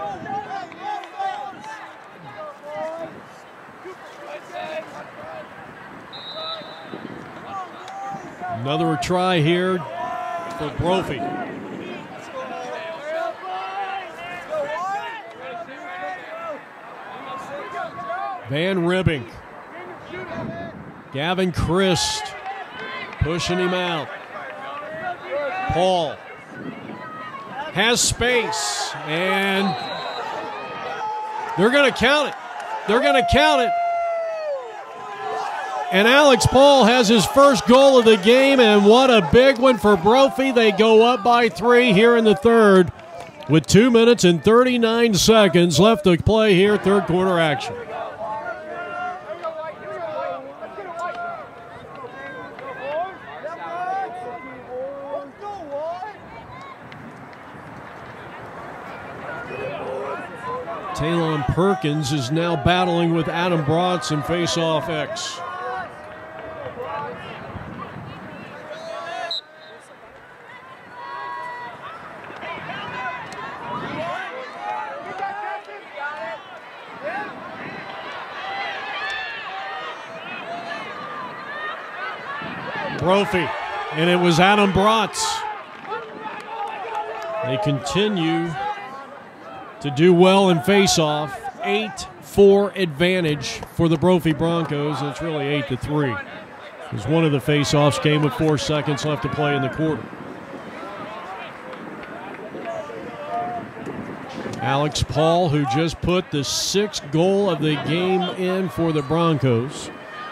Another try here for Brophy. Van Ribbing. Gavin Christ pushing him out. Paul has space, and they're going to count it. They're going to count it. And Alex Paul has his first goal of the game, and what a big one for Brophy. They go up by three here in the third with two minutes and thirty-nine seconds left to play here, third quarter action. Talon Perkins is now battling with Adam Brotz in face-off X. Brophy, and it was Adam Brotz. They continue to do well in face-off. eight four advantage for the Brophy Broncos, and it's really eight to three. Because one of the face-offs came with four seconds left to play in the quarter. Alex Paul, who just put the sixth goal of the game in for the Broncos.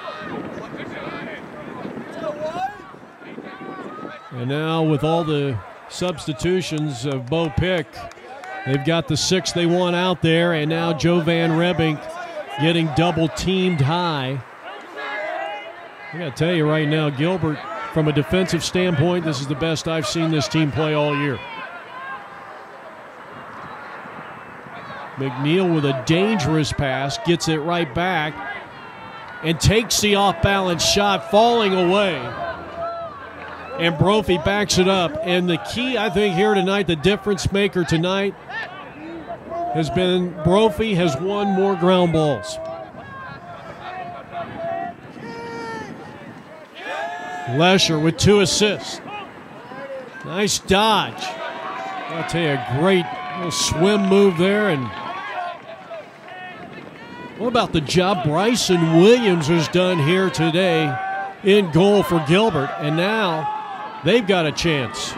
And now with all the substitutions of Bo Pick, they've got the six they want out there, and now Joe Van Ribbing getting double-teamed high. I got to tell you right now, Gilbert, from a defensive standpoint, this is the best I've seen this team play all year. McNeil with a dangerous pass, gets it right back, and takes the off-balance shot, falling away. And Brophy backs it up. And the key, I think, here tonight, the difference maker tonight, has been Brophy has won more ground balls. Lesher with two assists. Nice dodge. I'll tell you, a great little swim move there. And what about the job Bryson Williams has done here today in goal for Gilbert, and now they've got a chance.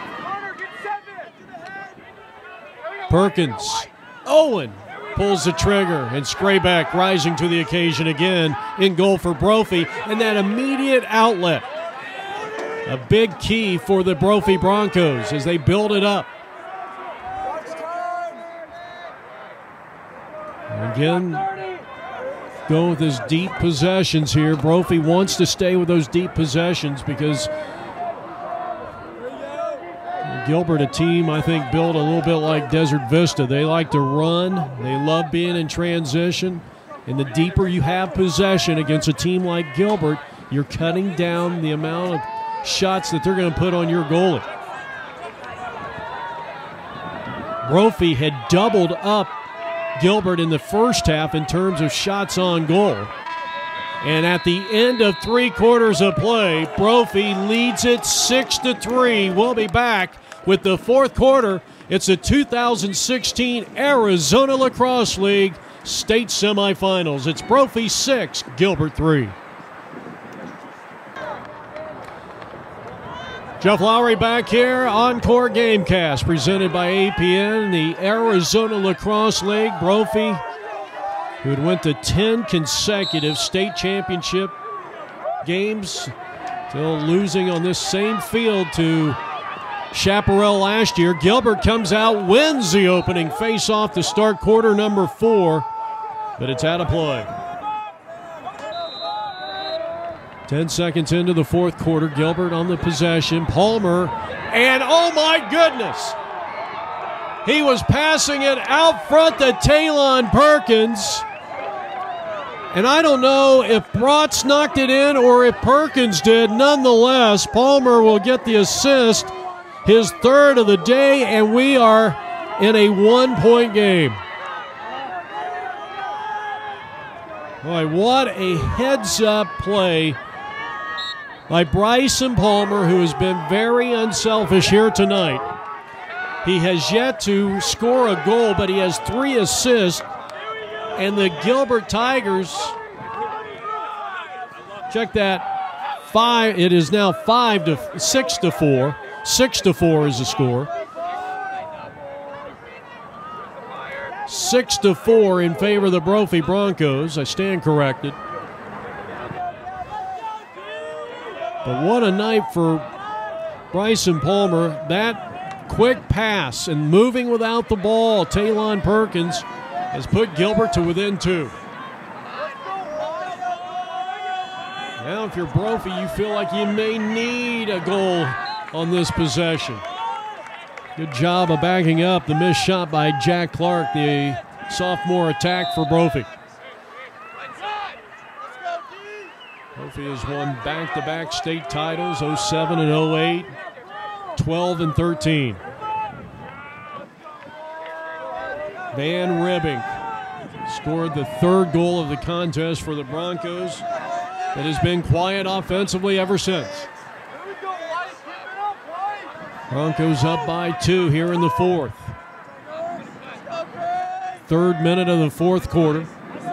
Perkins. Owen pulls the trigger, and Skrayback rising to the occasion again in goal for Brophy, and that immediate outlet. A big key for the Brophy Broncos as they build it up. Again, go with his deep possessions here. Brophy wants to stay with those deep possessions because Gilbert, a team I think built a little bit like Desert Vista. They like to run. They love being in transition. And the deeper you have possession against a team like Gilbert, you're cutting down the amount of shots that they're going to put on your goalie. Brophy had doubled up Gilbert in the first half in terms of shots on goal. And at the end of three quarters of play, Brophy leads it six to three. We'll be back with the fourth quarter. It's the two thousand sixteen Arizona Lacrosse League state semifinals. It's Brophy six, Gilbert three. Jeff Lowry back here, Encore Gamecast, presented by A P N, the Arizona Lacrosse League. Brophy, who had went to ten consecutive state championship games, still losing on this same field to Chaparral last year. Gilbert comes out, wins the opening face-off to start quarter number four, but it's out of play. Ten seconds into the fourth quarter, Gilbert on the possession. Palmer, and oh my goodness! He was passing it out front to Talon Perkins. And I don't know if Bratz knocked it in or if Perkins did. Nonetheless, Palmer will get the assist, his third of the day, and we are in a one-point game. Boy, what a heads-up play by Bryson Palmer, who has been very unselfish here tonight. He has yet to score a goal, but he has three assists. And the Gilbert Tigers, check that, five. It is now five to six to four. Six to four is the score. Six to four in favor of the Brophy Broncos. I stand corrected. But what a night for Bryson Palmer. That quick pass and moving without the ball, Talon Perkins has put Gilbert to within two. Now if you're Brophy, you feel like you may need a goal on this possession. Good job of backing up the missed shot by Jack Clark, the sophomore attack for Brophy. Brophy has won back-to-back state titles, oh seven and oh eight, twelve and thirteen. Van Ribbing scored the third goal of the contest for the Broncos, that has been quiet offensively ever since. Broncos up by two here in the fourth. Third minute of the fourth quarter.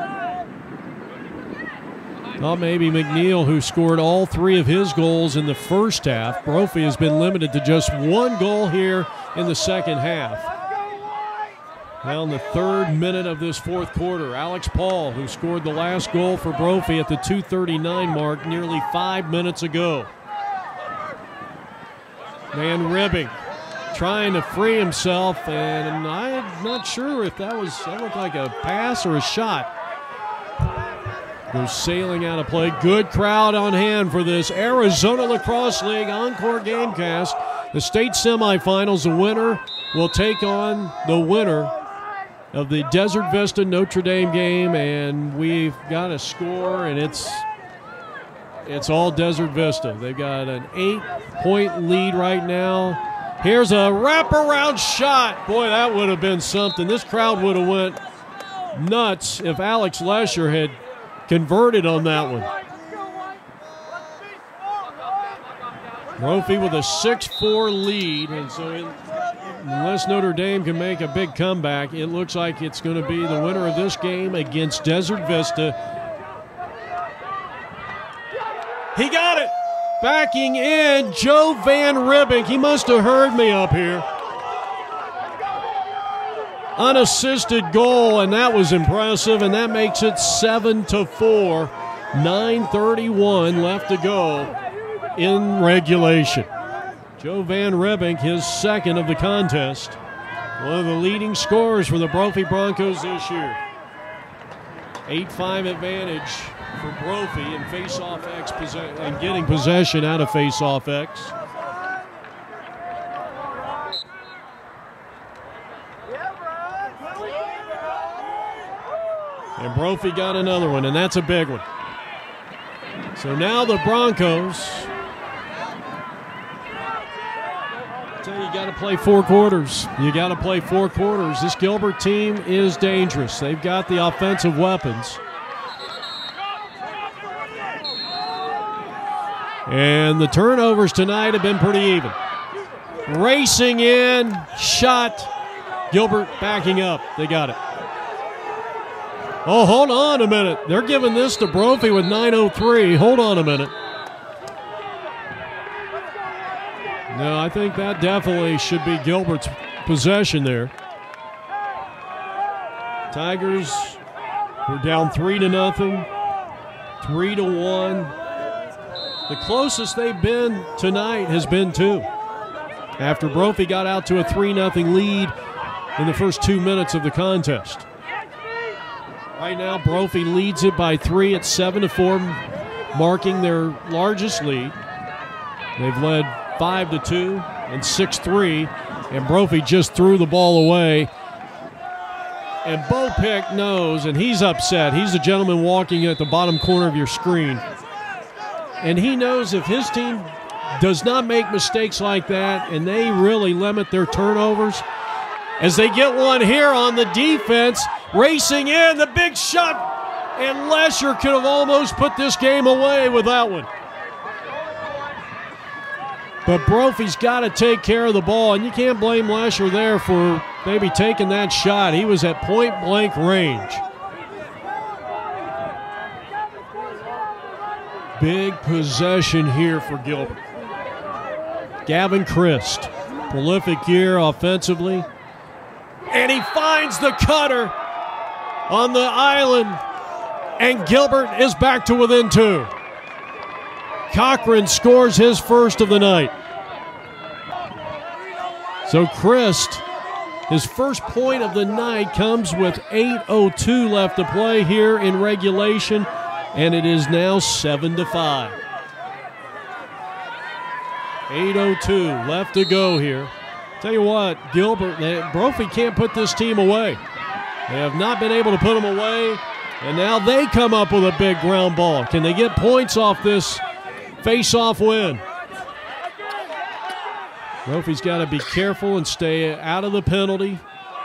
Thought maybe McNeil, who scored all three of his goals in the first half. Brophy has been limited to just one goal here in the second half. Now in the third minute of this fourth quarter, Alex Paul, who scored the last goal for Brophy at the two thirty-nine mark nearly five minutes ago. Van Ribbing trying to free himself, and I'm not sure if that was, that looked like a pass or a shot. Goes sailing out of play. Good crowd on hand for this Arizona Lacrosse League Encore Gamecast. The state semifinals, the winner will take on the winner of the Desert Vista Notre Dame game, and we've got a score, and it's it's all Desert Vista. They've got an eight-point lead right now. Here's a wraparound shot. Boy, that would have been something. This crowd would have went nuts if Alex Lesher had converted on that one. Brophy with a six four lead, and so it, unless Notre Dame can make a big comeback, it looks like it's going to be the winner of this game against Desert Vista. He got it! Backing in, Joe Van Ribbink. He must have heard me up here. Unassisted goal, and that was impressive, and that makes it seven to four. nine thirty-one left to go in regulation. Joe Van Ribbink, his second of the contest. One of the leading scorers for the Brophy Broncos this year. eight five advantage for Brophy in face-off X and getting possession out of face-off X. And Brophy got another one, and that's a big one. So now the Broncos, I tell you, you got to play four quarters. You got to play four quarters. This Gilbert team is dangerous. They've got the offensive weapons. And the turnovers tonight have been pretty even. Racing in, shot. Gilbert backing up. They got it. Oh, hold on a minute. They're giving this to Brophy with nine oh three. Hold on a minute. No, I think that definitely should be Gilbert's possession there. Tigers were down three to nothing, three to one. The closest they've been tonight has been two. After Brophy got out to a three nothing lead in the first two minutes of the contest. Right now, Brophy leads it by three at seven to four, marking their largest lead. They've led five to two and six three, and Brophy just threw the ball away. And Bo Pick knows, and he's upset. He's the gentleman walking at the bottom corner of your screen. And he knows if his team does not make mistakes like that and they really limit their turnovers, as they get one here on the defense, racing in, the big shot, and Lesher could have almost put this game away with that one. But Brophy's got to take care of the ball, and you can't blame Lesher there for maybe taking that shot. He was at point-blank range. Big possession here for Gilbert. Gavin Christ, prolific year offensively. And he finds the cutter on the island, and Gilbert is back to within two. Cochran scores his first of the night. So Christ, his first point of the night comes with eight oh two left to play here in regulation, and it is now seven to five. eight oh two left to go here. Tell you what, Gilbert, they, Brophy can't put this team away. They have not been able to put them away, and now they come up with a big ground ball. Can they get points off this face-off win? Brophy's got to be careful and stay out of the penalty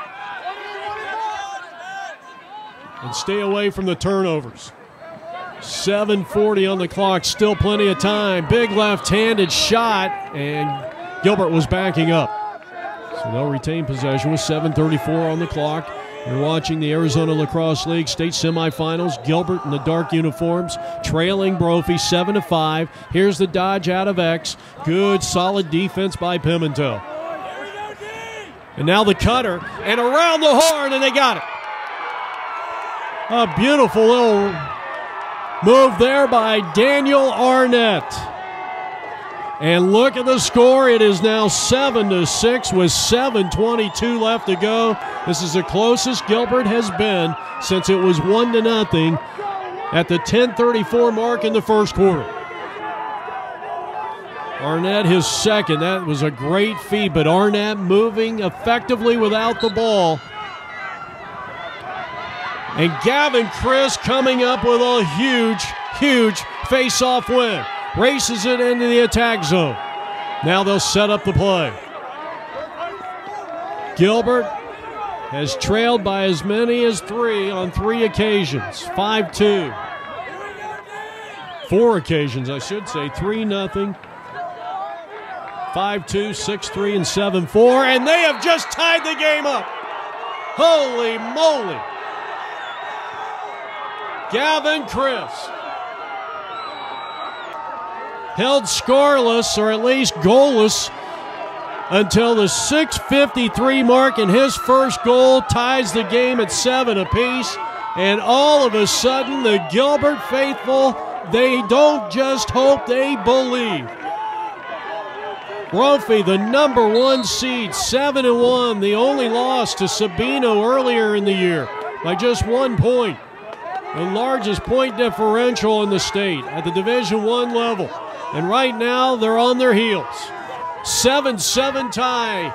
and stay away from the turnovers. seven forty on the clock, still plenty of time. Big left-handed shot, and Gilbert was backing up. So they'll retain possession with seven thirty-four on the clock. You're watching the Arizona Lacrosse League state semifinals. Gilbert in the dark uniforms trailing Brophy seven to five. Here's the dodge out of X. Good, solid defense by Pimentel. And now the cutter, and around the horn, and they got it. A beautiful little move there by Daniel Arnett. And look at the score. It is now seven to six with seven twenty-two left to go. This is the closest Gilbert has been since it was one to nothing at the ten thirty-four mark in the first quarter. Arnett, his second. That was a great feed, but Arnett moving effectively without the ball. And Gavin Christ coming up with a huge, huge face-off win. Races it into the attack zone. Now they'll set up the play. Gilbert has trailed by as many as three on three occasions. five two. Four occasions, I should say. three nothing. five two, six three, and seven four. And they have just tied the game up. Holy moly. Gavin Christ. held scoreless, or at least goalless, until the six fifty-three mark, and his first goal ties the game at seven apiece. And all of a sudden, the Gilbert faithful, they don't just hope, they believe. Brophy, the number one seed, seven and one, the only loss to Sabino earlier in the year by just one point. The largest point differential in the state at the Division One level. And right now, they're on their heels. seven seven tie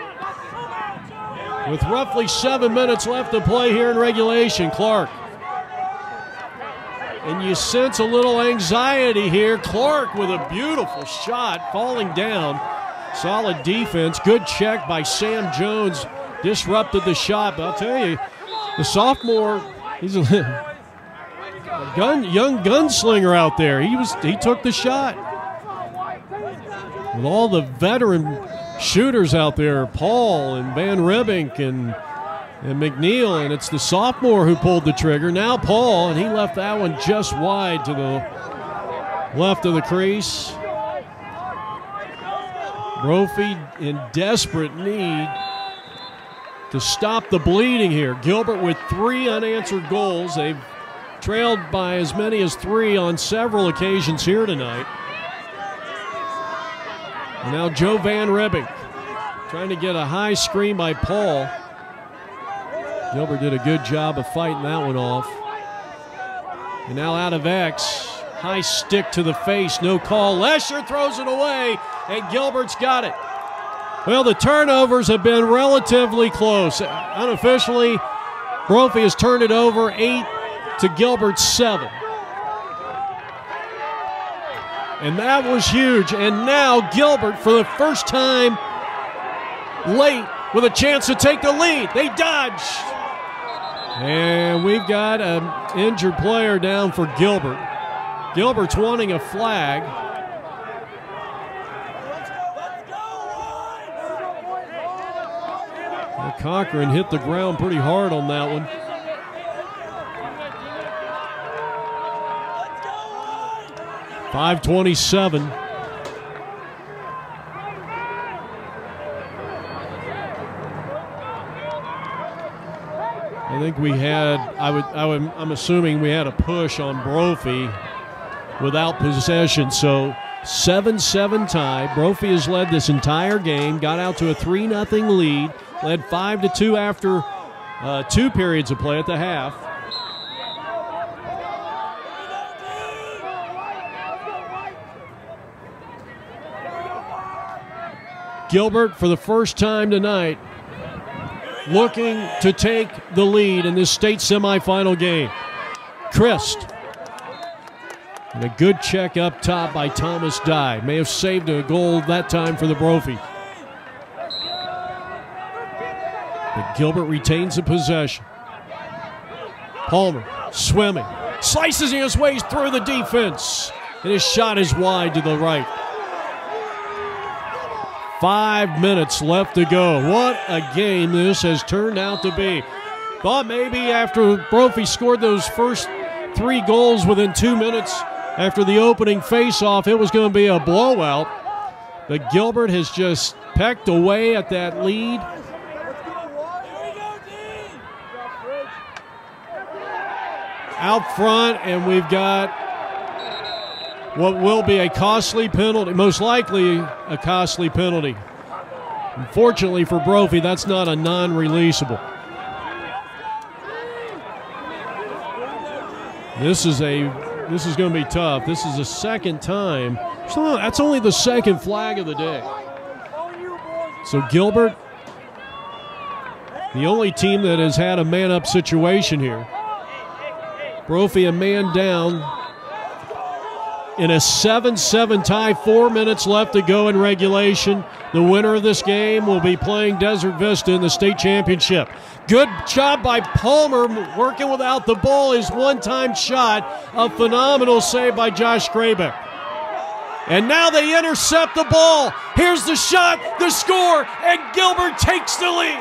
with roughly seven minutes left to play here in regulation. Clark. And you sense a little anxiety here. Clark with a beautiful shot, falling down. Solid defense. Good check by Sam Jones. Disrupted the shot. But I'll tell you, the sophomore, he's a gun, young gunslinger out there. He was he took the shot. With all the veteran shooters out there, Paul and Van Ribbink and, and McNeil, and it's the sophomore who pulled the trigger. Now Paul, and he left that one just wide to the left of the crease. Brophy in desperate need to stop the bleeding here. Gilbert with three unanswered goals. They've trailed by as many as three on several occasions here tonight. Now Joe Van Ribbink trying to get a high screen by Paul. Gilbert did a good job of fighting that one off. And now out of X, high stick to the face, no call. Lesher throws it away, and Gilbert's got it. Well, the turnovers have been relatively close. Unofficially, Brophy has turned it over, eight to Gilbert's seven. And that was huge. And now Gilbert, for the first time late, with a chance to take the lead. They dodged. And we've got an injured player down for Gilbert. Gilbert's wanting a flag. Well, Cochran hit the ground pretty hard on that one. five twenty-seven. I think we had, I would, I would, I'm assuming we had a push on Brophy without possession. So seven seven tie. Brophy has led this entire game, got out to a three nothing lead, led five to two after uh, two periods of play at the half. Gilbert, for the first time tonight, looking to take the lead in this state semifinal game. Christ. And a good check up top by Thomas Dye. May have saved a goal that time for the Brophy. But Gilbert retains the possession. Palmer swimming. Slices his way through the defense. And his shot is wide to the right. Five minutes left to go. What a game this has turned out to be. Thought maybe after Brophy scored those first three goals within two minutes after the opening faceoff, it was going to be a blowout. But Gilbert has just pecked away at that lead. Out front, and we've got what will be a costly penalty, most likely a costly penalty. Unfortunately for Brophy, that's not a non-releasable. This is a this is going to be tough. This is the second time. So that's only the second flag of the day. So Gilbert, the only team that has had a man-up situation here. Brophy a man down. In a seven seven tie, four minutes left to go in regulation. The winner of this game will be playing Desert Vista in the state championship. Good job by Palmer working without the ball. His one-time shot. A phenomenal save by Josh Graybeck. And now they intercept the ball. Here's the shot, the score, and Gilbert takes the lead.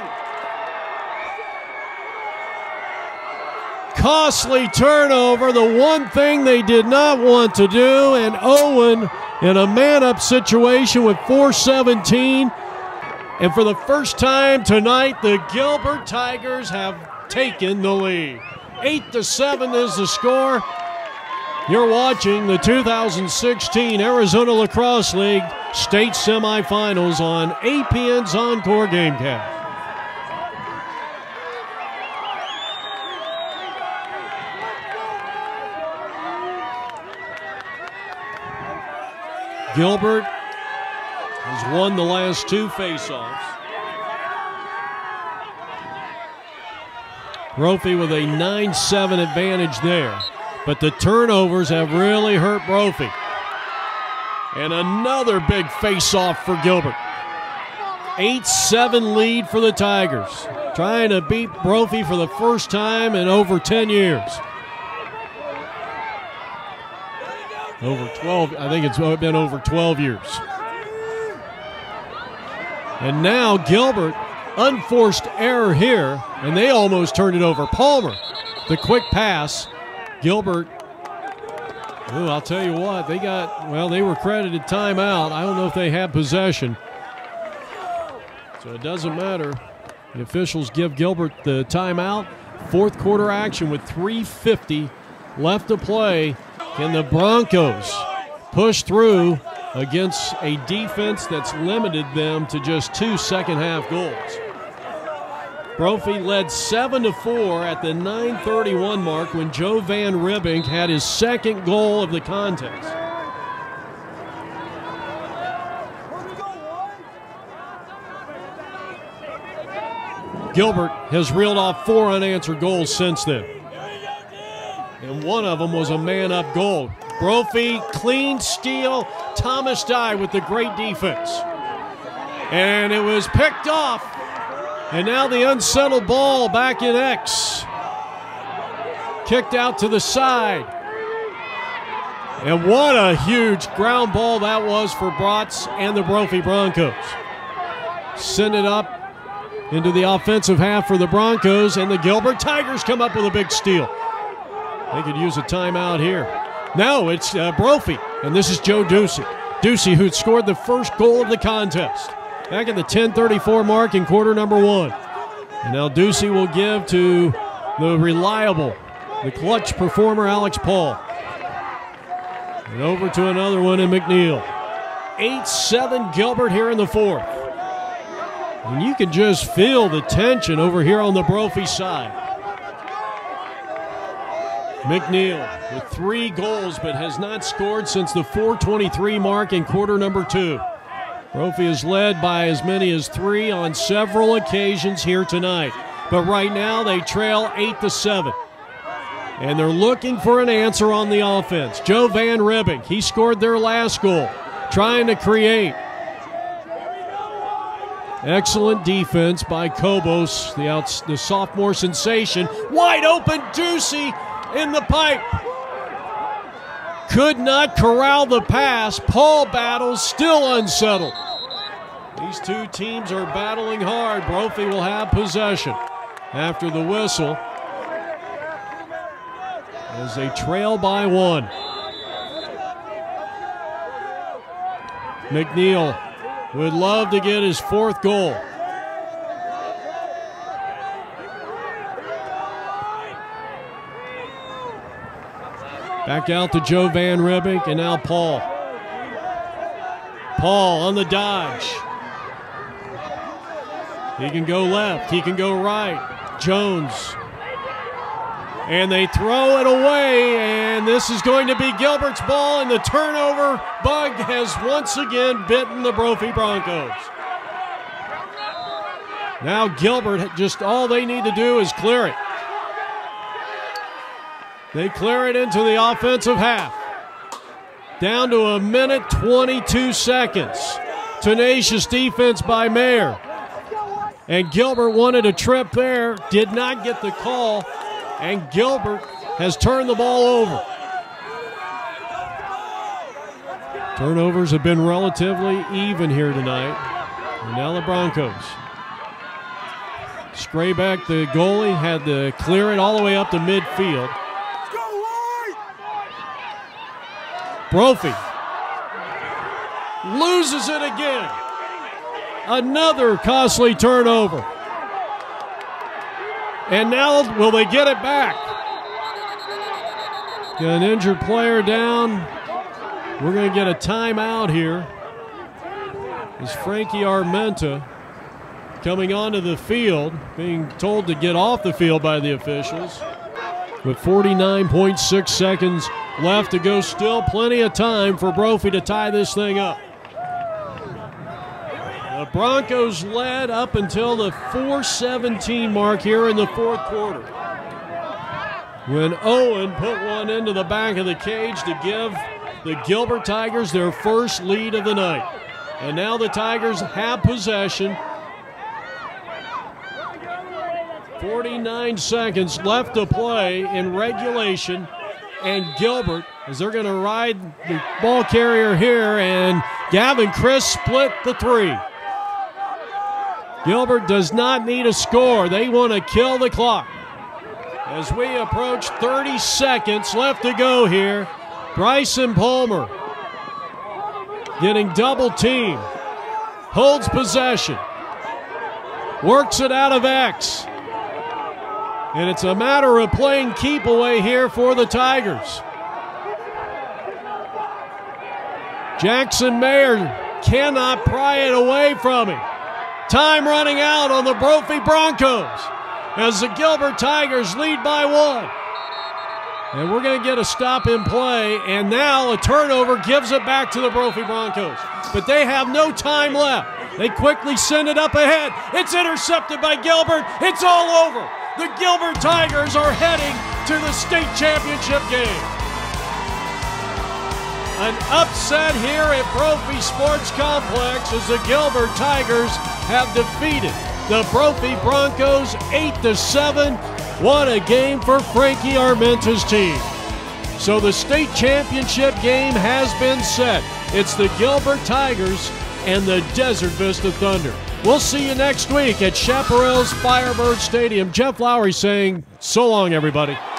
Costly turnover, the one thing they did not want to do, and Owen in a man-up situation with four seventeen. And for the first time tonight, the Gilbert Tigers have taken the lead. Eight to seven is the score. You're watching the two thousand sixteen Arizona Lacrosse League state semifinals on A P N's Encore Gamecast. Gilbert has won the last two faceoffs. Brophy with a nine seven advantage there. But the turnovers have really hurt Brophy. And another big face-off for Gilbert. eight seven lead for the Tigers. Trying to beat Brophy for the first time in over ten years. Over twelve, I think it's been over twelve years. And now Gilbert, unforced error here, and they almost turned it over. Palmer, the quick pass. Gilbert, ooh, I'll tell you what, they got, well, they were credited timeout. I don't know if they had possession. So it doesn't matter. The officials give Gilbert the timeout. Fourth quarter action with three fifty left to play. Can the Broncos push through against a defense that's limited them to just two second half goals? Brophy led seven to four at the nine thirty-one mark when Joe Van Ribbink had his second goal of the contest. Gilbert has reeled off four unanswered goals since then. And one of them was a man-up goal. Brophy, clean steal. Thomas Dye with the great defense. And it was picked off. And now the unsettled ball back in X. Kicked out to the side. And what a huge ground ball that was for Bratz and the Brophy Broncos. Send it up into the offensive half for the Broncos, and the Gilbert Tigers come up with a big steal. They could use a timeout here. No, it's uh, Brophy, and this is Joe Ducey. Ducey, who scored the first goal of the contest back at the ten thirty-four mark in quarter number one. And now Ducey will give to the reliable, the clutch performer, Alex Paul. And over to another one in McNeil. eight seven Gilbert here in the fourth. And you can just feel the tension over here on the Brophy side. McNeil with three goals but has not scored since the four twenty-three mark in quarter number two. Brophy is led by as many as three on several occasions here tonight. But right now they trail eight to seven. And they're looking for an answer on the offense. Joe Van Ribbink, he scored their last goal, trying to create. Excellent defense by Kobos, the, outs the sophomore sensation. Wide open, Ducey in the pipe. Could not corral the pass. Paul battles, still unsettled. These two teams are battling hard. Brophy will have possession after the whistle as they trail by one. McNeil would love to get his fourth goal. Back out to Joe Van Ribbink, and now Paul. Paul on the dodge. He can go left, he can go right. Jones. And they throw it away, and this is going to be Gilbert's ball, and the turnover bug has once again bitten the Brophy Broncos. Now Gilbert, just all they need to do is clear it. They clear it into the offensive half. Down to a minute twenty-two seconds. Tenacious defense by Mayer. And Gilbert wanted a trip there, did not get the call, and Gilbert has turned the ball over. Turnovers have been relatively even here tonight. And now the Broncos. Skraybeck, the goalie, had to clear it all the way up to midfield. loses it again. Another costly turnover. And now, will they get it back? Got an injured player down. We're going to get a timeout here. As Frankie Armenta coming onto the field, being told to get off the field by the officials. With forty-nine point six seconds left to go, still plenty of time for Brophy to tie this thing up. The Broncos led up until the four seventeen mark here in the fourth quarter, when Owen put one into the back of the cage to give the Gilbert Tigers their first lead of the night. And now the Tigers have possession. forty-nine seconds left to play in regulation. And Gilbert, as they're going to ride the ball carrier here, and Gavin Crisp split the three. Gilbert does not need a score. They want to kill the clock. As we approach thirty seconds left to go here, Bryson Palmer getting double teamed, holds possession, works it out of X. And it's a matter of playing keep away here for the Tigers. Jackson Mayer cannot pry it away from him. Time running out on the Brophy Broncos as the Gilbert Tigers lead by one. And we're going to get a stop in play, and now a turnover gives it back to the Brophy Broncos. But they have no time left. They quickly send it up ahead. It's intercepted by Gilbert. It's all over. The Gilbert Tigers are heading to the state championship game. An upset here at Brophy Sports Complex as the Gilbert Tigers have defeated the Brophy Broncos eight to seven. What a game for Frankie Armenta's team. So the state championship game has been set. It's the Gilbert Tigers and the Desert Vista Thunder. We'll see you next week at Chaparral's Firebird Stadium. Jeff Lowry saying so long, everybody.